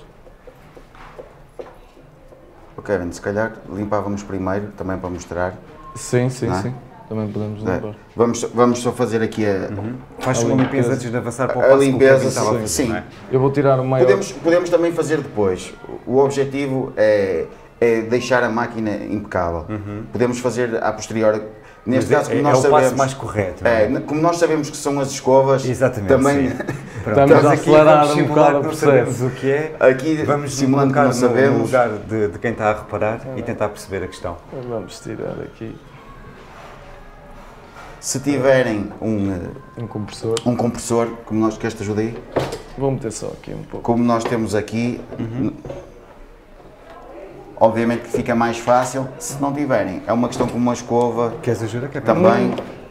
Kevin, se calhar limpávamos primeiro, também para mostrar. Sim, também podemos limpar. Vamos só fazer aqui a... Faz uma limpeza antes de avançar para o passo limpeza, que estava a fazer, sim. Não é? Eu vou tirar o maior... Podemos também fazer depois. O objetivo é deixar a máquina impecável. Podemos fazer a posteriori. Neste caso, como nós sabemos, o passo mais correto. Como nós sabemos que são as escovas, exatamente, também estamos a acelerar um bocado o processo. O que é, aqui vamos simulando que não sabemos. No lugar de quem está a reparar e tentar perceber a questão. Vamos tirar aqui. Se tiverem um compressor, como nós, queres te ajuda aí? Vou meter só aqui um pouco. Como nós temos aqui, obviamente que fica mais fácil. Se não tiverem, é uma questão como uma escova. Queres ajuda? Também.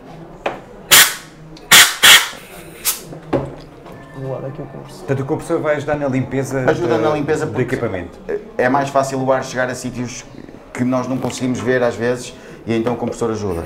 Aqui o compressor. Portanto, o compressor vai ajudar na limpeza, do equipamento. É mais fácil o ar chegar a sítios que nós não conseguimos ver às vezes e então o compressor ajuda.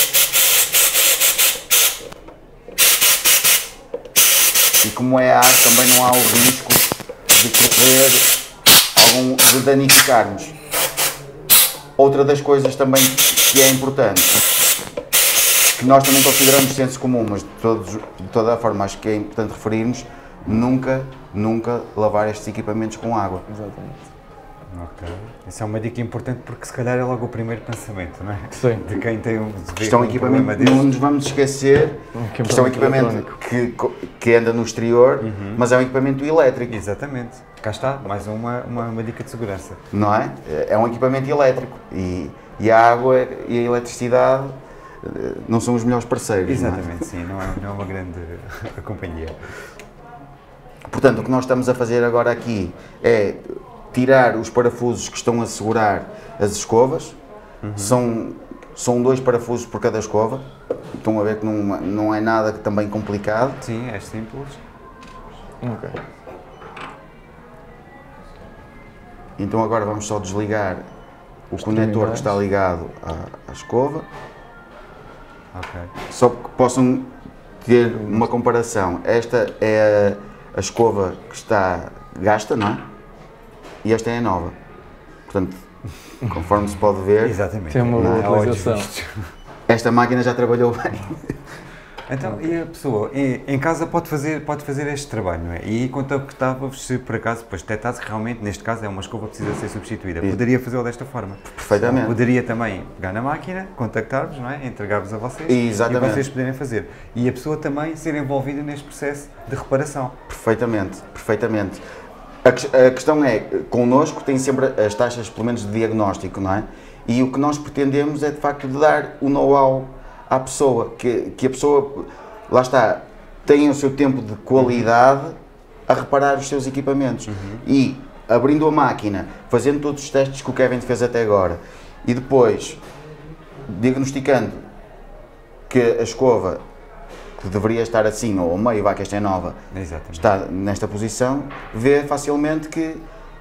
E como é ar, também não há o risco de correr de danificarmos. Outra das coisas também que é importante, que nós também consideramos senso comum, mas de toda a forma acho que é importante referirmos, nunca lavar estes equipamentos com água. Exatamente. Ok. Isso é uma dica importante porque se calhar é logo o primeiro pensamento, não é? Sim. De quem tem Isto é um equipamento, não nos vamos esquecer, isto é um equipamento que anda no exterior, mas é um equipamento elétrico. Exatamente. Cá está, mais uma dica de segurança. Não é? É um equipamento elétrico e a água e a eletricidade não são os melhores parceiros. Exatamente, não é? sim, não é uma grande companhia. Portanto, o que nós estamos a fazer agora aqui é tirar os parafusos que estão a segurar as escovas. São 2 parafusos por cada escova. Estão a ver que não é nada também complicado. Sim, é simples. Ok. Então agora vamos só desligar o conector que está ligado à escova. Ok. Só que possam ter uma comparação. Esta é a escova que está gasta, não é? E esta é a nova. Portanto, conforme se pode ver, exatamente. Tem uma boa utilização. Esta máquina já trabalhou bem. Então, e a pessoa em casa pode fazer este trabalho, não é? E contactava-vos se por acaso depois detectasse que realmente, neste caso, é uma escova que precisa ser substituída. Poderia fazê-lo desta forma. Perfeitamente. Poderia também pegar na máquina, contactar-vos, não é? Entregar-vos a vocês. Exatamente. E vocês poderem fazer. E a pessoa também ser envolvida neste processo de reparação. Perfeitamente, perfeitamente. A questão é, connosco tem sempre as taxas, pelo menos, de diagnóstico, não é? E o que nós pretendemos é, de facto, de dar o know-how à pessoa, que a pessoa, lá está, tenha o seu tempo de qualidade a reparar os seus equipamentos. E, abrindo a máquina, fazendo todos os testes que o Kevin fez até agora, e depois, diagnosticando que a escova que deveria estar assim, ou ao meio, que esta é nova, exatamente, está nesta posição, vê facilmente que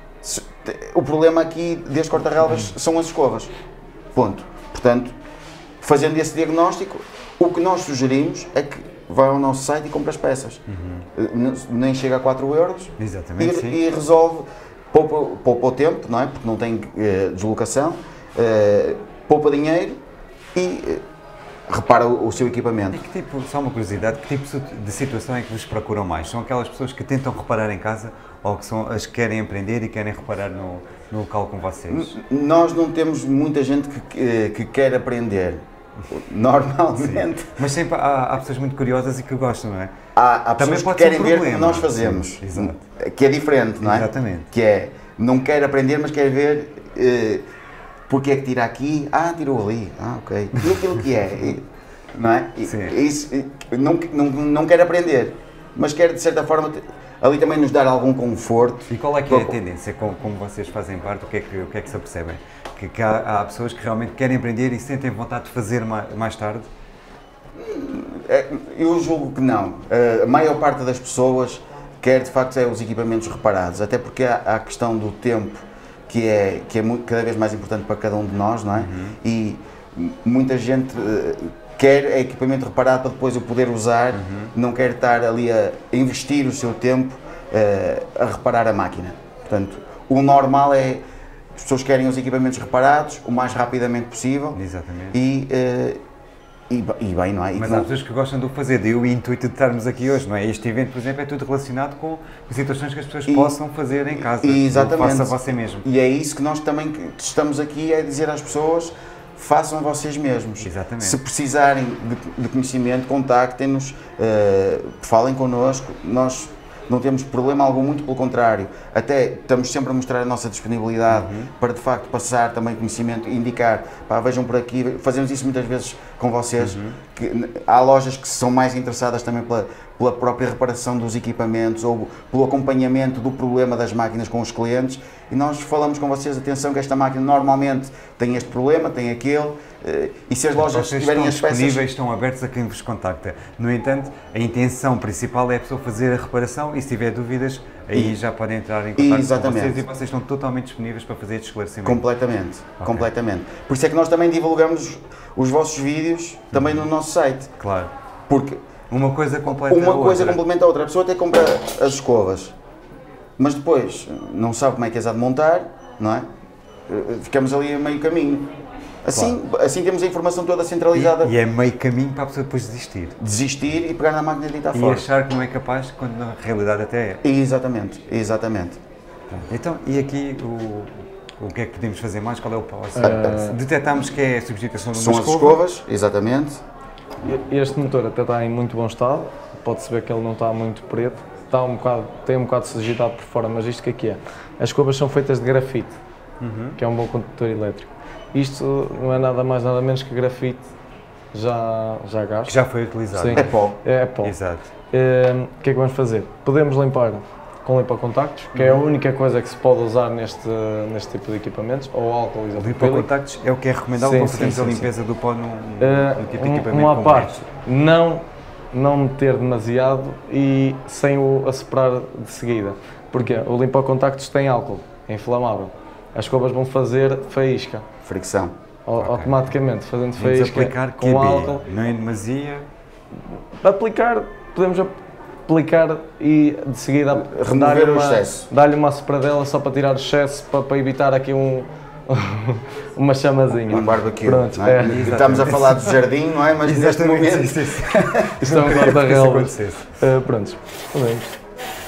o problema aqui deste corta-relvas são as escovas. Ponto. Portanto, fazendo esse diagnóstico, o que nós sugerimos é que vá ao nosso site e compre as peças. Nem chega a 4 euros. Exatamente, e resolve, poupa o tempo, não é? Porque não tem deslocação, poupa dinheiro e repara o seu equipamento. E que tipo, só uma curiosidade, que tipo de situação é que vos procuram mais? São aquelas pessoas que tentam reparar em casa ou que são as que querem aprender e querem reparar no local com vocês? Nós não temos muita gente que quer aprender, normalmente. Sim. Mas sempre há pessoas muito curiosas e que gostam, não é? Há pessoas que querem ver como nós fazemos, sim, que é diferente, não é? Exatamente. Que é, não quer aprender, mas quer ver porque é que tira aqui, tirou ali, ok. E aquilo que é, não é? Isso, não quer aprender, mas quer, de certa forma, ali também nos dar algum conforto. E qual é que é a tendência, como vocês fazem parte, o que é que se apercebem? Que há pessoas que realmente querem aprender e sentem vontade de fazer mais tarde? Eu julgo que não. A maior parte das pessoas quer de facto os equipamentos reparados, até porque há a questão do tempo que é cada vez mais importante para cada um de nós, não é? E muita gente quer equipamento reparado para depois o poder usar, não quer estar ali a investir o seu tempo a reparar a máquina. Portanto, o normal é as pessoas querem os equipamentos reparados o mais rapidamente possível. Exatamente. E bem, não é? Mas há pessoas que gostam de o fazer, daí o intuito de estarmos aqui hoje, não é? Este evento, por exemplo, é tudo relacionado com situações que as pessoas possam fazer em casa. Exatamente. Faça você mesmo. E é isso que nós também estamos aqui a dizer às pessoas, façam vocês mesmos. Exatamente. Se precisarem de conhecimento, contactem-nos, falem connosco, nós não temos problema algum, muito pelo contrário, até estamos sempre a mostrar a nossa disponibilidade para de facto passar também conhecimento, indicar, pá, vejam por aqui, fazemos isso muitas vezes com vocês, que há lojas que são mais interessadas também pela própria reparação dos equipamentos ou pelo acompanhamento do problema das máquinas com os clientes, e nós falamos com vocês, atenção que esta máquina normalmente tem este problema, tem aquele, e se as lojas tiverem as peças... Estão abertos a quem vos contacta. No entanto, a intenção principal é a pessoa fazer a reparação e se tiver dúvidas, aí já podem entrar em contato com vocês e vocês estão totalmente disponíveis para fazer este esclarecimento. Completamente, completamente. Por isso é que nós também divulgamos os vossos vídeos também no nosso site. Claro. Porque uma coisa completa uma coisa complementa a outra. A pessoa até compra as escovas, mas depois não sabe como é que as há de montar, não é? Ficamos ali a meio caminho. Assim temos a informação toda centralizada. E é meio caminho para a pessoa depois desistir. Desistir e pegar na máquina e deitar fora. E achar que não é capaz, quando na realidade até é. Exatamente, exatamente. Então, e aqui o que é que podemos fazer mais? Qual é o passo? Detectamos que é a substituição de uma escova. São as escovas, exatamente. Este motor até está em muito bom estado, pode-se ver que ele não está muito preto, tem um bocado de sujidade por fora, mas isto que é? As escovas são feitas de grafite, que é um bom condutor elétrico. Isto não é nada mais nada menos que grafite já gasto. Que já foi utilizado. Sim, é pó. É pó. Exato. O que é que vamos fazer? Podemos limpar com limpa-contactos, que é a única coisa que se pode usar neste tipo de equipamentos, ou álcool isopropílico. Limpa-contactos é o que é recomendável para fazermos a limpeza do pó num tipo de equipamento uma como parte, não meter demasiado e sem o asseparar de seguida. Porque o limpa-contactos tem álcool, é inflamável. As escovas vão fazer faísca. Fricção. Automaticamente, fazendo faísca aplicar com álcool. Não é demasia. Podemos aplicar e de seguida dar-lhe uma sopradela só para tirar o excesso, para evitar aqui uma chamazinha. Um barbecue. Pronto, não é? Estamos a falar do jardim, não é? Mas neste momento... Isto é um guarda-relva. Prontos, podemos.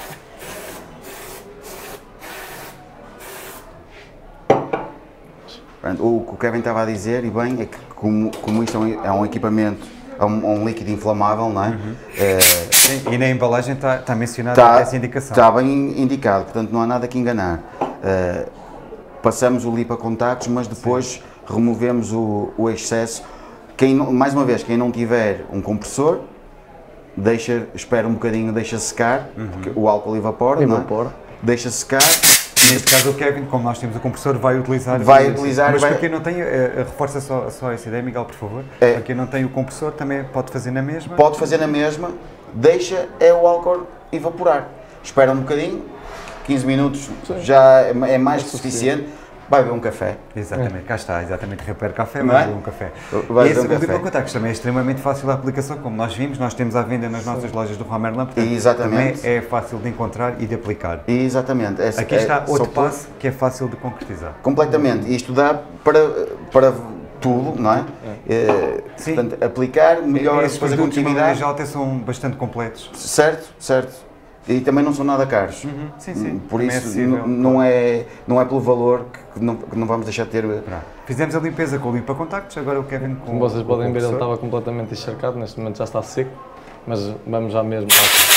O que o Kevin estava a dizer, e bem, é que como isto é um equipamento, é um líquido inflamável, não é? Sim, e na embalagem está mencionada essa indicação. Está bem indicado, portanto não há nada que enganar. Passamos o limpa-contactos, mas depois removemos o excesso. Mais uma vez, quem não tiver um compressor, espera um bocadinho, deixa secar, porque o álcool evapora. Não é? Deixa secar. Neste caso o Kevin, como nós temos o compressor, vai utilizar. Mas para quem não tem, reforça só essa ideia, Miguel, por favor. Para quem não tem o compressor, também pode fazer na mesma. Pode fazer na mesma, deixa o álcool evaporar. Espera um bocadinho, 15 minutos já é mais que suficiente. Vai beber um café. Exatamente, cá está, exatamente, repare café, vai beber um café. Esse limpa-contactos também é extremamente fácil a aplicação, como nós vimos, nós temos à venda nas nossas lojas do Leroy Merlin, portanto também é fácil de encontrar e de aplicar. Exatamente. Aqui está outro passo que é fácil de concretizar. Completamente, isto dá para tudo, não é? Sim. Portanto, aplicar, melhora depois a condutividade. Já até são bastante completos. Certo. E também não são nada caros. Sim. Por isso não é pelo valor que não vamos deixar de ter. Fizemos a limpeza com o limpa-contactos, agora o Kevin com como vocês podem ver, ele estava completamente encharcado, neste momento já está seco, mas vamos já mesmo.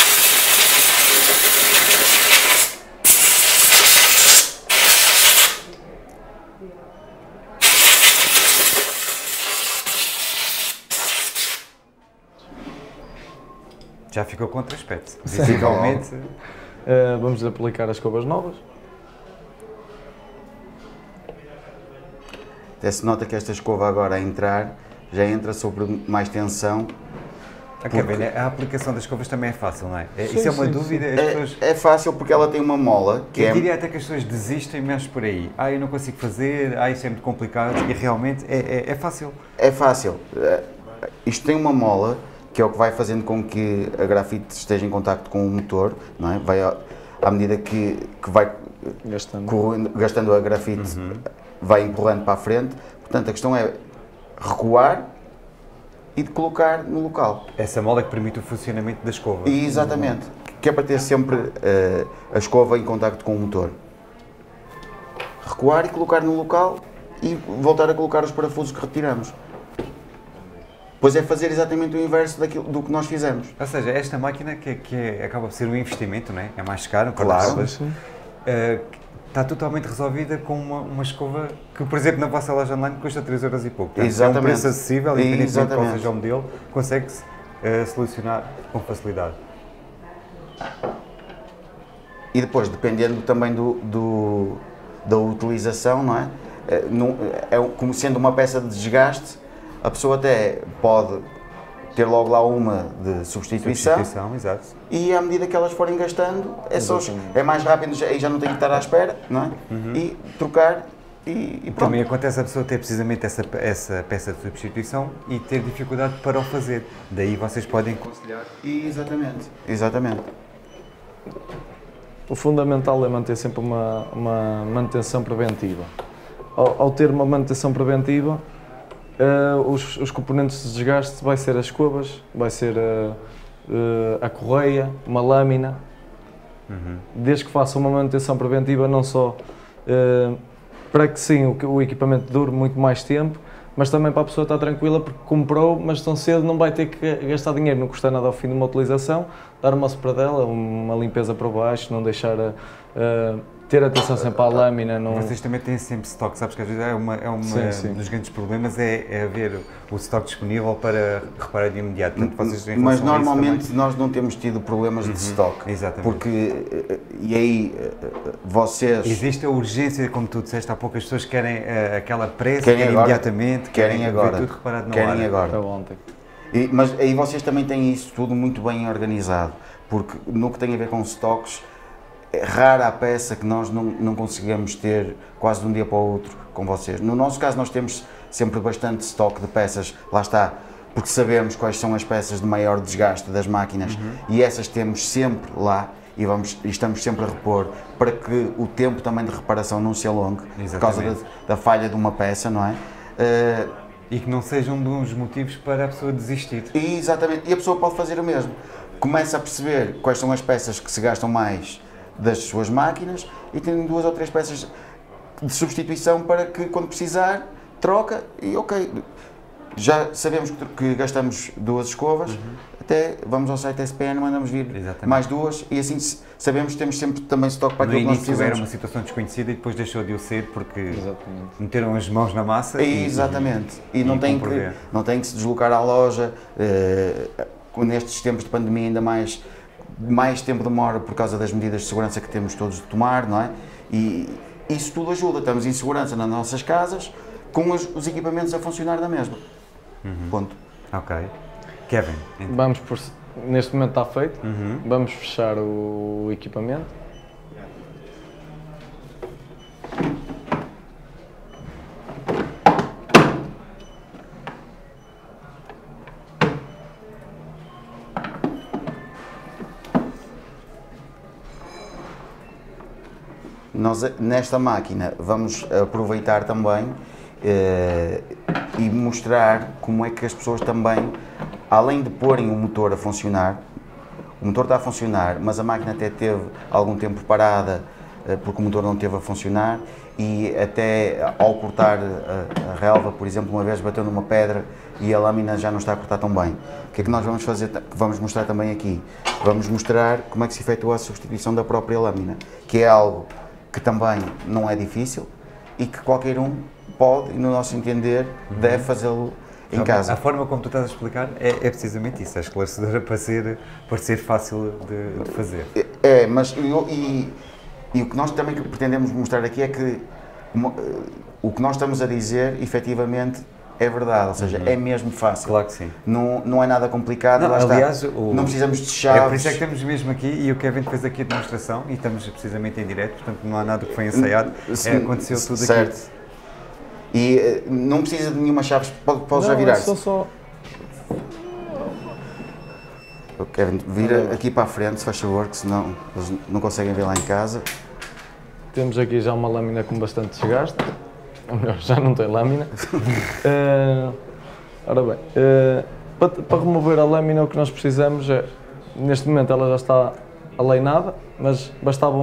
Já ficou com outro aspecto. Visivelmente. Vamos aplicar as escovas novas. Até se nota que esta escova agora a entrar, já entra sobre mais tensão. Porque... A aplicação das escovas também é fácil, não é? Isso é uma dúvida. As pessoas... É fácil porque ela tem uma mola que eu diria até que as pessoas desistem menos por aí. Eu não consigo fazer, isso é muito complicado, e realmente é fácil. É fácil. Isto tem uma mola que é o que vai fazendo com que a grafite esteja em contacto com o motor, não é? Vai, à medida que vai gastando a grafite, vai empurrando para a frente. Portanto, a questão é recuar e de colocar no local. Essa mola que permite o funcionamento da escova. Exatamente. Que é para ter sempre a escova em contacto com o motor. Recuar e colocar no local e voltar a colocar os parafusos que retiramos. Pois é fazer exatamente o inverso do que nós fizemos. Ou seja, esta máquina acaba por ser um investimento, não é? É mais caro, claro. Está totalmente resolvida com uma escova que, por exemplo, na vossa loja online custa 3 euros e pouco. Portanto, exatamente. É um preço acessível, independentemente de qual seja o modelo, consegue-se solucionar com facilidade. E depois, dependendo também da utilização, não é? Como sendo uma peça de desgaste, a pessoa até pode ter logo lá uma de substituição, exato. E à medida que elas forem gastando, é mais rápido, aí já não tem que estar à espera, não é? E trocar e pronto. Também acontece a pessoa ter precisamente essa peça de substituição e ter dificuldade para o fazer. Daí vocês podem aconselhar. Exatamente. O fundamental é manter sempre uma manutenção preventiva. Ao ter uma manutenção preventiva, os componentes de desgaste vai ser as escovas, vai ser a correia, uma lâmina, desde que faça uma manutenção preventiva, não só para que sim o equipamento dure muito mais tempo, mas também para a pessoa estar tranquila porque comprou, mas tão cedo não vai ter que gastar dinheiro, não custa nada ao fim de uma utilização, dar uma sopradela, uma limpeza por baixo, não deixar ter atenção sempre à lâmina. Não... Vocês também têm sempre stock, sabes que às vezes um dos grandes problemas é haver o stock disponível para reparar de imediato. Portanto, vocês mas normalmente nós não temos tido problemas de stock. Exatamente. Porque, e aí, vocês... Existe a urgência, como tu disseste há pouco, as pessoas querem aquela pressa, querem imediatamente, querem agora, ver tudo reparado na querem hora. agora. Ontem. Mas aí vocês também têm isso tudo muito bem organizado, porque no que tem a ver com stocks, é rara a peça que nós não conseguimos ter quase de um dia para o outro com vocês. No nosso caso nós temos sempre bastante estoque de peças, lá está, porque sabemos quais são as peças de maior desgaste das máquinas e essas temos sempre lá e estamos sempre a repor para que o tempo também de reparação não se alongue. Exatamente. Por causa da falha de uma peça, não é? E que não seja um dos motivos para a pessoa desistir. Exatamente, e a pessoa pode fazer o mesmo. Começa a perceber quais são as peças que se gastam mais das suas máquinas e tem 2 ou 3 peças de substituição para que quando precisar, troca e ok. Já sabemos que gastamos 2 escovas, até vamos ao site SPN, mandamos vir mais 2 e assim sabemos que temos sempre também estoque para aquilo que nós precisamos. Era uma situação desconhecida e depois deixou de o ser porque meteram as mãos na massa exatamente. E não tem que se deslocar à loja, nestes tempos de pandemia ainda mais tempo demora por causa das medidas de segurança que temos todos de tomar, não é? E isso tudo ajuda, estamos em segurança nas nossas casas, com os equipamentos a funcionar da mesma. Ponto. Ok. Kevin? Então. Neste momento está feito, vamos fechar o equipamento. Nós, nesta máquina, vamos aproveitar também e mostrar como é que as pessoas também, além de porem o motor a funcionar, o motor está a funcionar, mas a máquina até teve algum tempo parada porque o motor não esteve a funcionar e até ao cortar a relva, por exemplo, uma vez bateu numa pedra e a lâmina já não está a cortar tão bem. O que é que nós vamos fazer? Vamos mostrar também aqui. Vamos mostrar como é que se efetua a substituição da própria lâmina, que é algo que também não é difícil e que qualquer um pode, e no nosso entender, deve fazê-lo em casa. A forma como tu estás a explicar é precisamente isso, é esclarecedora para ser fácil de fazer. Mas o que nós também pretendemos mostrar aqui é que o que nós estamos a dizer, efetivamente, é verdade, ou seja, é mesmo fácil. Claro que sim. Não é nada complicado, lá aliás, está. Não precisamos de chaves. Por isso é que estamos mesmo aqui e o Kevin fez aqui a demonstração e estamos precisamente em direto, portanto não há nada que foi ensaiado, aconteceu tudo certo. aqui. E não precisa de nenhuma chave, pode já virar-se. Só... Kevin, vira aqui para a frente, se faz favor, que senão eles não conseguem ver lá em casa. Temos aqui já uma lâmina com bastante desgaste, ou melhor, já não tem lâmina. Ora bem, para remover a lâmina o que nós precisamos é, neste momento ela já está aleinada, mas bastava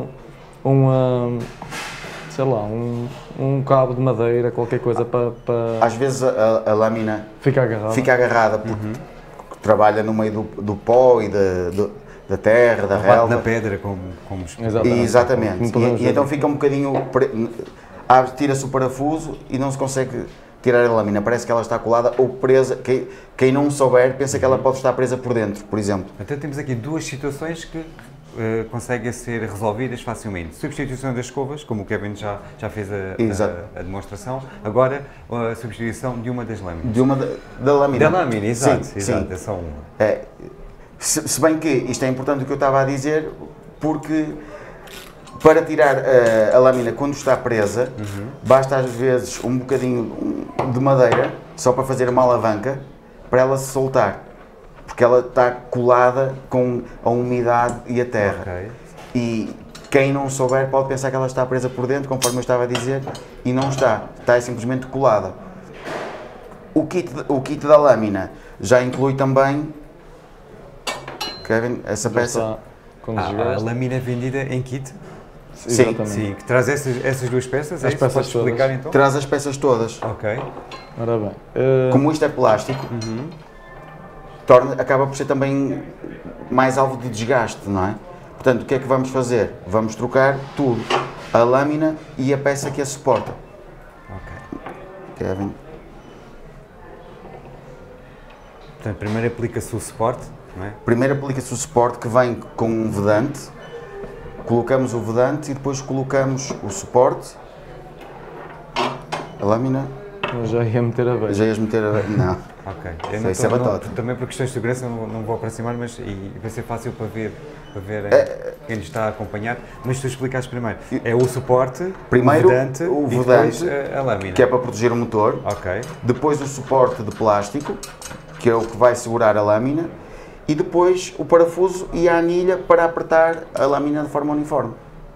sei lá, um cabo de madeira, qualquer coisa para... Às vezes a lâmina fica agarrada porque trabalha no meio do pó e da terra, da relva. Na pedra, como Exatamente. E então fica um bocadinho... Tira-se o parafuso e não se consegue tirar a lâmina. Parece que ela está colada ou presa. Quem não souber pensa que ela pode estar presa por dentro, por exemplo. Então temos aqui duas situações que conseguem ser resolvidas facilmente. Substituição das escovas, como o Kevin já fez a demonstração. Agora, a substituição de uma das lâminas. Da lâmina. Da lâmina, exato. Sim, exato, sim. É só uma. Se bem que isto é importante o que eu estava a dizer, porque para tirar a lâmina quando está presa, basta às vezes um bocadinho de madeira, só para fazer uma alavanca, para ela se soltar. Porque ela está colada com a umidade e a terra. Okay. E quem não souber pode pensar que ela está presa por dentro, conforme eu estava a dizer, e não está. Está simplesmente colada. O kit da lâmina já inclui também, Kevin, essa peça. A lâmina vendida em kit? Sim, que traz essas duas peças? As peças podes explicar então? Traz as peças todas. Ok. Ora bem. Como isto é plástico, acaba por ser também mais alvo de desgaste, não é? Portanto, o que é que vamos fazer? Vamos trocar tudo, a lâmina e a peça que a suporta. Ok. Kevin. Portanto, primeiro aplica-se o suporte, não é? Primeiro aplica-se o suporte que vem com um vedante, colocamos o vedante e depois colocamos o suporte, a lâmina. Eu já ia meter a beira. Já ias meter a beira? Não. Ok. Isso é batota. Também por questões de segurança não vou aproximar, mas vai ser fácil para ver quem nos está a acompanhar. Mas tu explicaste primeiro. É o suporte, primeiro, o vedante e depois a lâmina. Que é para proteger o motor. Ok. Depois o suporte de plástico, que é o que vai segurar a lâmina. E depois o parafuso e a anilha para apertar a lâmina de forma uniforme.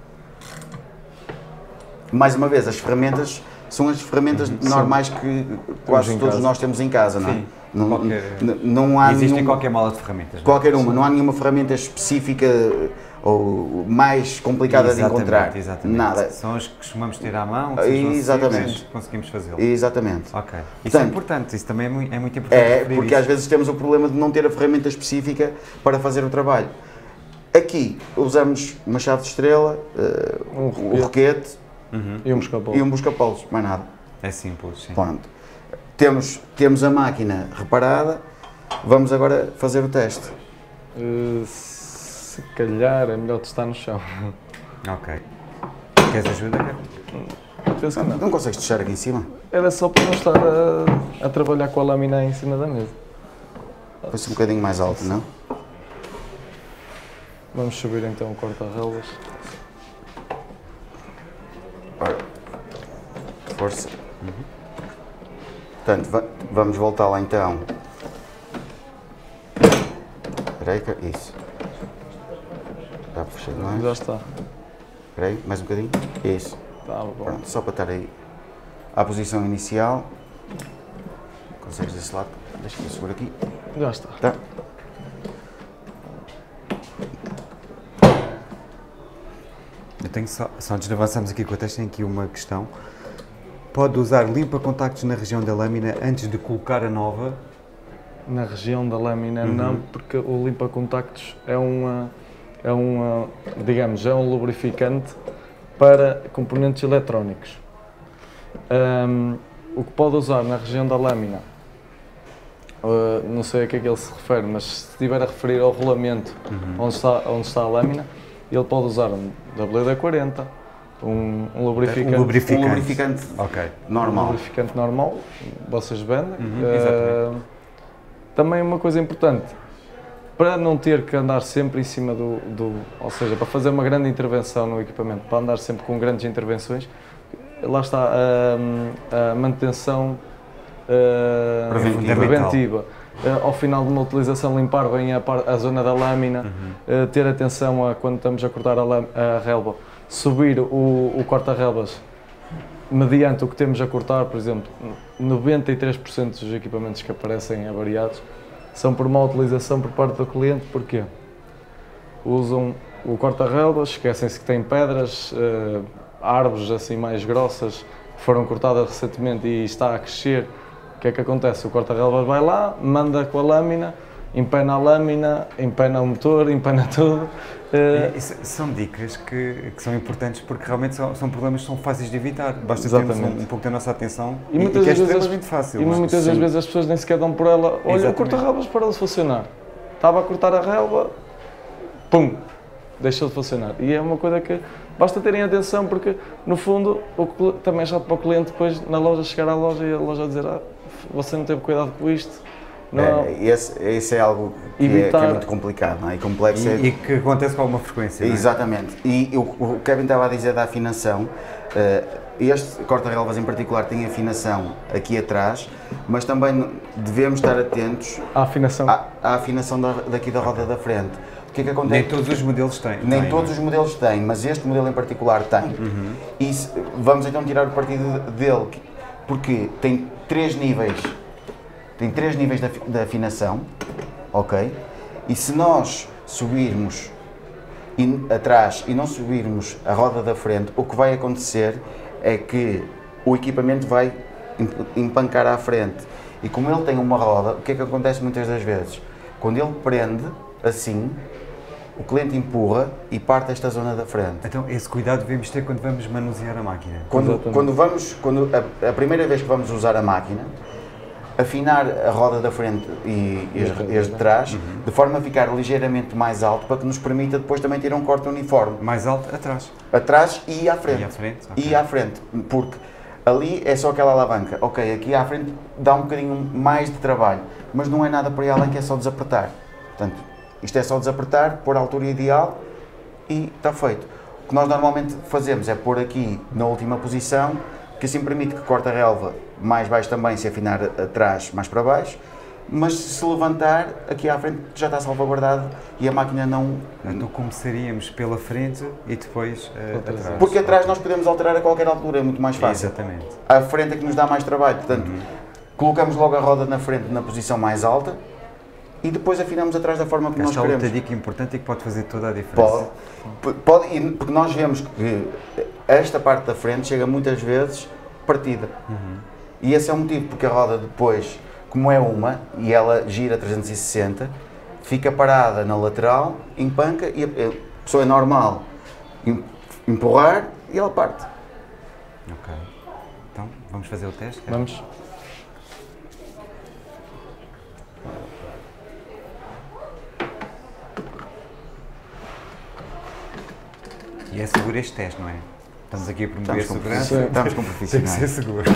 Mais uma vez, as ferramentas são as ferramentas normais que quase todos nós temos em casa, não é? Sim. Não há existe em qualquer mala de ferramentas. Qualquer uma, não há nenhuma ferramenta específica ou mais complicada de encontrar. Exatamente. Nada. São as que costumamos ter à mão, exatamente. Conseguimos fazê-lo. Exatamente. Ok. Isso é importante, isso também é muito importante. É, porque às vezes temos o problema de não ter a ferramenta específica para fazer o trabalho. Aqui usamos uma chave de estrela, um roquete e um busca-polos, mais nada. É simples, sim. Pronto. Temos a máquina reparada, vamos agora fazer o teste. Se calhar é melhor testar no chão. Ok. Queres ajuda, Kevin? Não consegues deixar aqui em cima? Era só para não estar a trabalhar com a lâmina em cima da mesa. Foi-se um bocadinho mais alto, não? Vamos subir então o corta-relvas. Força. Portanto, vamos voltar lá então. Espera aí, isso. Está fechado, não é? Já está. Espera aí, mais um bocadinho. Isso. Tá bom. Pronto, só para estar aí à posição inicial. Consegues desse lado? Deixa que eu seguro aqui. Já está. Tá. Eu tenho só antes de avançarmos aqui com a teste, tenho aqui uma questão. Pode usar limpa-contactos na região da lâmina antes de colocar a nova? Na região da lâmina não, porque o limpa-contactos é digamos, é um lubrificante para componentes eletrónicos. O que pode usar na região da lâmina, não sei a que é que ele se refere, mas se estiver a referir ao rolamento onde está a lâmina, ele pode usar um WD-40, um lubrificante. Um lubrificante. Um lubrificante normal. Um lubrificante normal, vocês vendem. Exatamente. Também uma coisa importante, para não ter que andar sempre em cima ou seja, para fazer uma grande intervenção no equipamento, para andar sempre com grandes intervenções, lá está a manutenção preventiva. Ao final de uma utilização, limpar bem a zona da lâmina, ter atenção a quando estamos a cortar a relva, subir o corta-relvas mediante o que temos a cortar. Por exemplo, 93% dos equipamentos que aparecem avariados são por má utilização por parte do cliente. Porquê? Usam o corta-relvas, esquecem-se que tem pedras, árvores assim mais grossas que foram cortadas recentemente e está a crescer. O que é que acontece? O corta-relvas vai lá, manda com a lâmina, empena a lâmina, empena o motor, empena tudo. São dicas que são importantes porque realmente são problemas que são fáceis de evitar. Basta termos um pouco da nossa atenção e muitas que é vezes extremamente fácil. E muitas das vezes as pessoas nem sequer dão por ela. Olha, o corta-relvas parou de funcionar. Estava a cortar a relva, pum, deixou de funcionar. E é uma coisa que basta terem atenção porque, no fundo, também é chato para o cliente depois na loja chegar à loja e a loja dizer você não teve cuidado com isto. Não. Esse é algo que é muito complicado, não é? E complexo. E que acontece com alguma frequência. Exatamente. Não é? E o Kevin estava a dizer da afinação. Este corta-relvas em particular tem afinação aqui atrás, mas também devemos estar atentos à afinação daqui da roda da frente. O que é que acontece? Nem todos os modelos têm. Nem todos os modelos têm, mas este modelo em particular tem. E vamos então tirar o partido dele, porque tem 3 níveis. Tem 3 níveis de afinação, ok? E se nós subirmos atrás e não subirmos a roda da frente, o que vai acontecer é que o equipamento vai empancar à frente. E como ele tem uma roda, o que é que acontece muitas das vezes? Quando ele prende, assim, o cliente empurra e parte esta zona da frente. Então esse cuidado devemos ter quando vamos manusear a máquina. Quando a primeira vez que vamos usar a máquina, afinar a roda da frente e as de trás, de forma a ficar ligeiramente mais alto, para que nos permita depois também ter um corte uniforme. Mais alto atrás. Atrás e à frente. E à frente, okay. E à frente, porque ali é só aquela alavanca. Ok, aqui à frente dá um bocadinho mais de trabalho, mas não é nada por aí além, que é só desapertar. Portanto, isto é só desapertar, pôr a altura ideal e está feito. O que nós normalmente fazemos é pôr aqui na última posição, que assim permite que corte a relva mais baixo também, se afinar atrás mais para baixo, mas se levantar aqui à frente já está salvaguardado e a máquina não... Então começaríamos pela frente e depois atrás. Porque atrás nós podemos alterar a qualquer altura, é muito mais fácil. Exatamente. A frente é que nos dá mais trabalho, portanto, colocamos logo a roda na frente na posição mais alta e depois afinamos atrás da forma que nós queremos. Esta é outra dica importante e que pode fazer toda a diferença. Pode, porque nós vemos que esta parte da frente chega muitas vezes partida. E esse é o motivo, porque a roda depois, como é uma, e ela gira 360, fica parada na lateral, empanca e a pessoa é normal empurrar e ela parte. Ok. Então, vamos fazer o teste? Vamos. E é seguro este teste, não é? Estamos aqui a promover a segurança. Estamos com profissionais. Tem que ser seguro.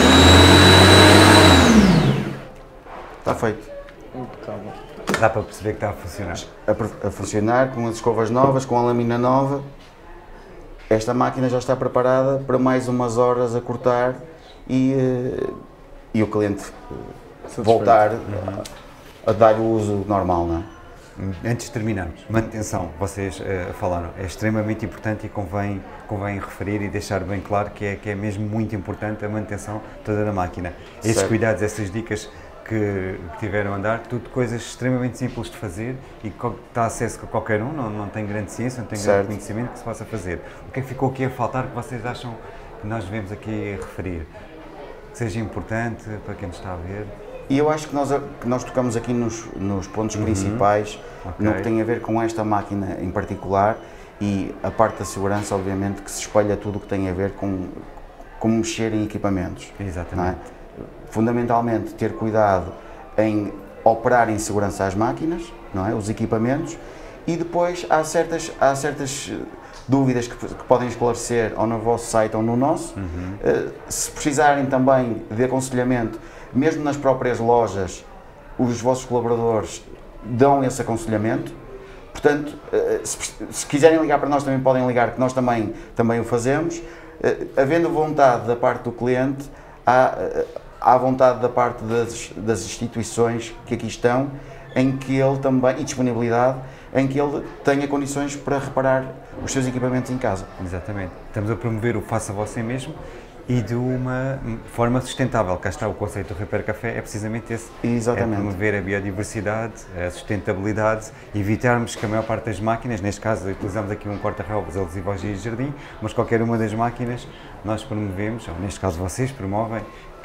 Está feito. Dá para perceber que está a funcionar. A funcionar, com as escovas novas, com a lâmina nova. Esta máquina já está preparada para mais umas horas a cortar e o cliente voltar a dar o uso normal, não é? Antes de terminarmos, manutenção, vocês falaram, é extremamente importante e convém referir e deixar bem claro que é mesmo muito importante a manutenção toda da máquina. Esses cuidados, essas dicas que tiveram a dar, tudo coisas extremamente simples de fazer e que está a acesso a qualquer um, não tem grande ciência, não tem grande conhecimento que se possa fazer. O que é que ficou aqui a faltar que vocês acham que nós devemos aqui referir? Que seja importante para quem nos está a ver? E eu acho que nós tocamos aqui nos pontos principais, no que tem a ver com esta máquina em particular e a parte da segurança, obviamente, que se espelha tudo o que tem a ver com mexer em equipamentos. Exatamente. Não é? Fundamentalmente, ter cuidado em operar em segurança as máquinas, não é? Os equipamentos, e depois há certas dúvidas que podem esclarecer ou no vosso site ou no nosso. Se precisarem também de aconselhamento, mesmo nas próprias lojas, os vossos colaboradores dão esse aconselhamento. Portanto, se quiserem ligar para nós, também podem ligar, que nós também o fazemos. Havendo vontade da parte do cliente, há vontade da parte das instituições que aqui estão, em que ele também, e disponibilidade, em que ele tenha condições para reparar os seus equipamentos em casa. Exatamente. Estamos a promover o faça você mesmo e de uma forma sustentável. Cá está o conceito do Repair Café, é precisamente esse. Exatamente. É promover a biodiversidade, a sustentabilidade, evitarmos que a maior parte das máquinas, neste caso utilizamos aqui um corta-relvas adesivo aos dias de jardim, mas qualquer uma das máquinas nós promovemos, ou neste caso vocês promovem,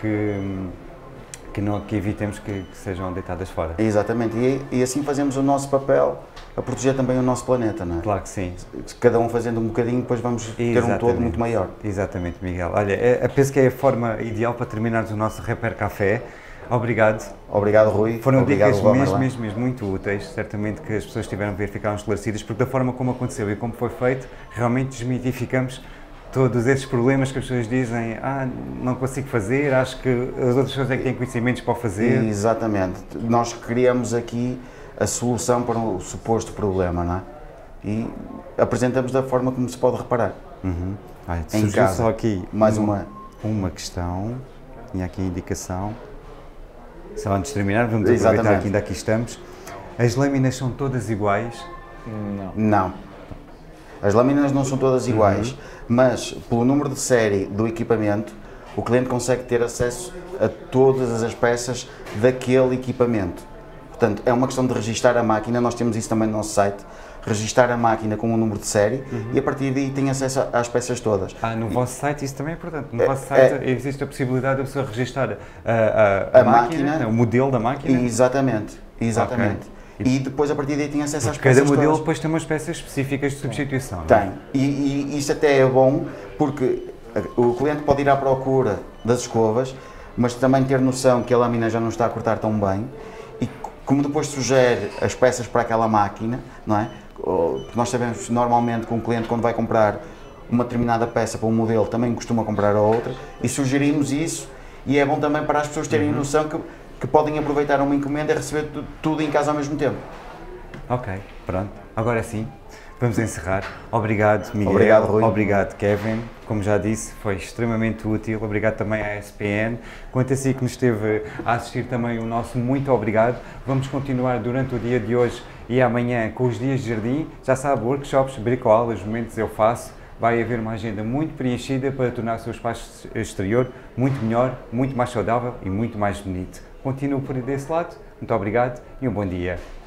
que evitemos que sejam deitadas fora. Exatamente, e assim fazemos o nosso papel a proteger também o nosso planeta, não é? Claro que sim. Cada um fazendo um bocadinho, depois vamos ter um todo muito maior. Exatamente, Miguel. Olha, penso que é a forma ideal para terminarmos o nosso Repair Café. Obrigado. Obrigado, Rui. Foram Obrigado, dicas mesmo muito úteis. Certamente que as pessoas que estiveram a ver ficaram esclarecidas, porque da forma como aconteceu e como foi feito, realmente desmitificamos todos esses problemas que as pessoas dizem, não consigo fazer, acho que as outras pessoas é que têm conhecimentos para o fazer. Exatamente. Nós criamos aqui a solução para o suposto problema, não é? E apresentamos da forma como se pode reparar. Em casa. Só aqui mais uma questão, tinha aqui a indicação, só antes de terminar, vamos aproveitar que ainda aqui estamos. As lâminas são todas iguais? Não. As lâminas não são todas iguais, mas pelo número de série do equipamento, o cliente consegue ter acesso a todas as peças daquele equipamento. Portanto, é uma questão de registar a máquina, nós temos isso também no nosso site, registar a máquina com o número de série e a partir daí tem acesso às peças todas. No vosso site isso também é importante. No vosso site existe a possibilidade de a pessoa registar a máquina, o modelo da máquina? Exatamente. Okay. E depois a partir daí tem acesso às peças todas. Cada modelo todas. Depois tem umas peças específicas de substituição. Tem. Não é? E isso até é bom porque o cliente pode ir à procura das escovas, mas também ter noção que a lâmina já não está a cortar tão bem e como depois sugere as peças para aquela máquina, não é? Porque nós sabemos normalmente que um cliente quando vai comprar uma determinada peça para um modelo também costuma comprar a outra e sugerimos isso e é bom também para as pessoas terem noção que podem aproveitar uma encomenda e receber tudo em casa ao mesmo tempo. Ok, pronto. Agora sim, vamos encerrar. Obrigado, Miguel. Obrigado, Rui. Obrigado, Kevin. Como já disse, foi extremamente útil. Obrigado também à SPN. Quanto a si que nos esteve a assistir também, o nosso muito obrigado. Vamos continuar durante o dia de hoje e amanhã com os dias de jardim. Já sabe, workshops, bricolas, momentos eu faço. Vai haver uma agenda muito preenchida para tornar o seu espaço exterior muito melhor, muito mais saudável e muito mais bonito. Continuo por desse lado. Muito obrigado e um bom dia.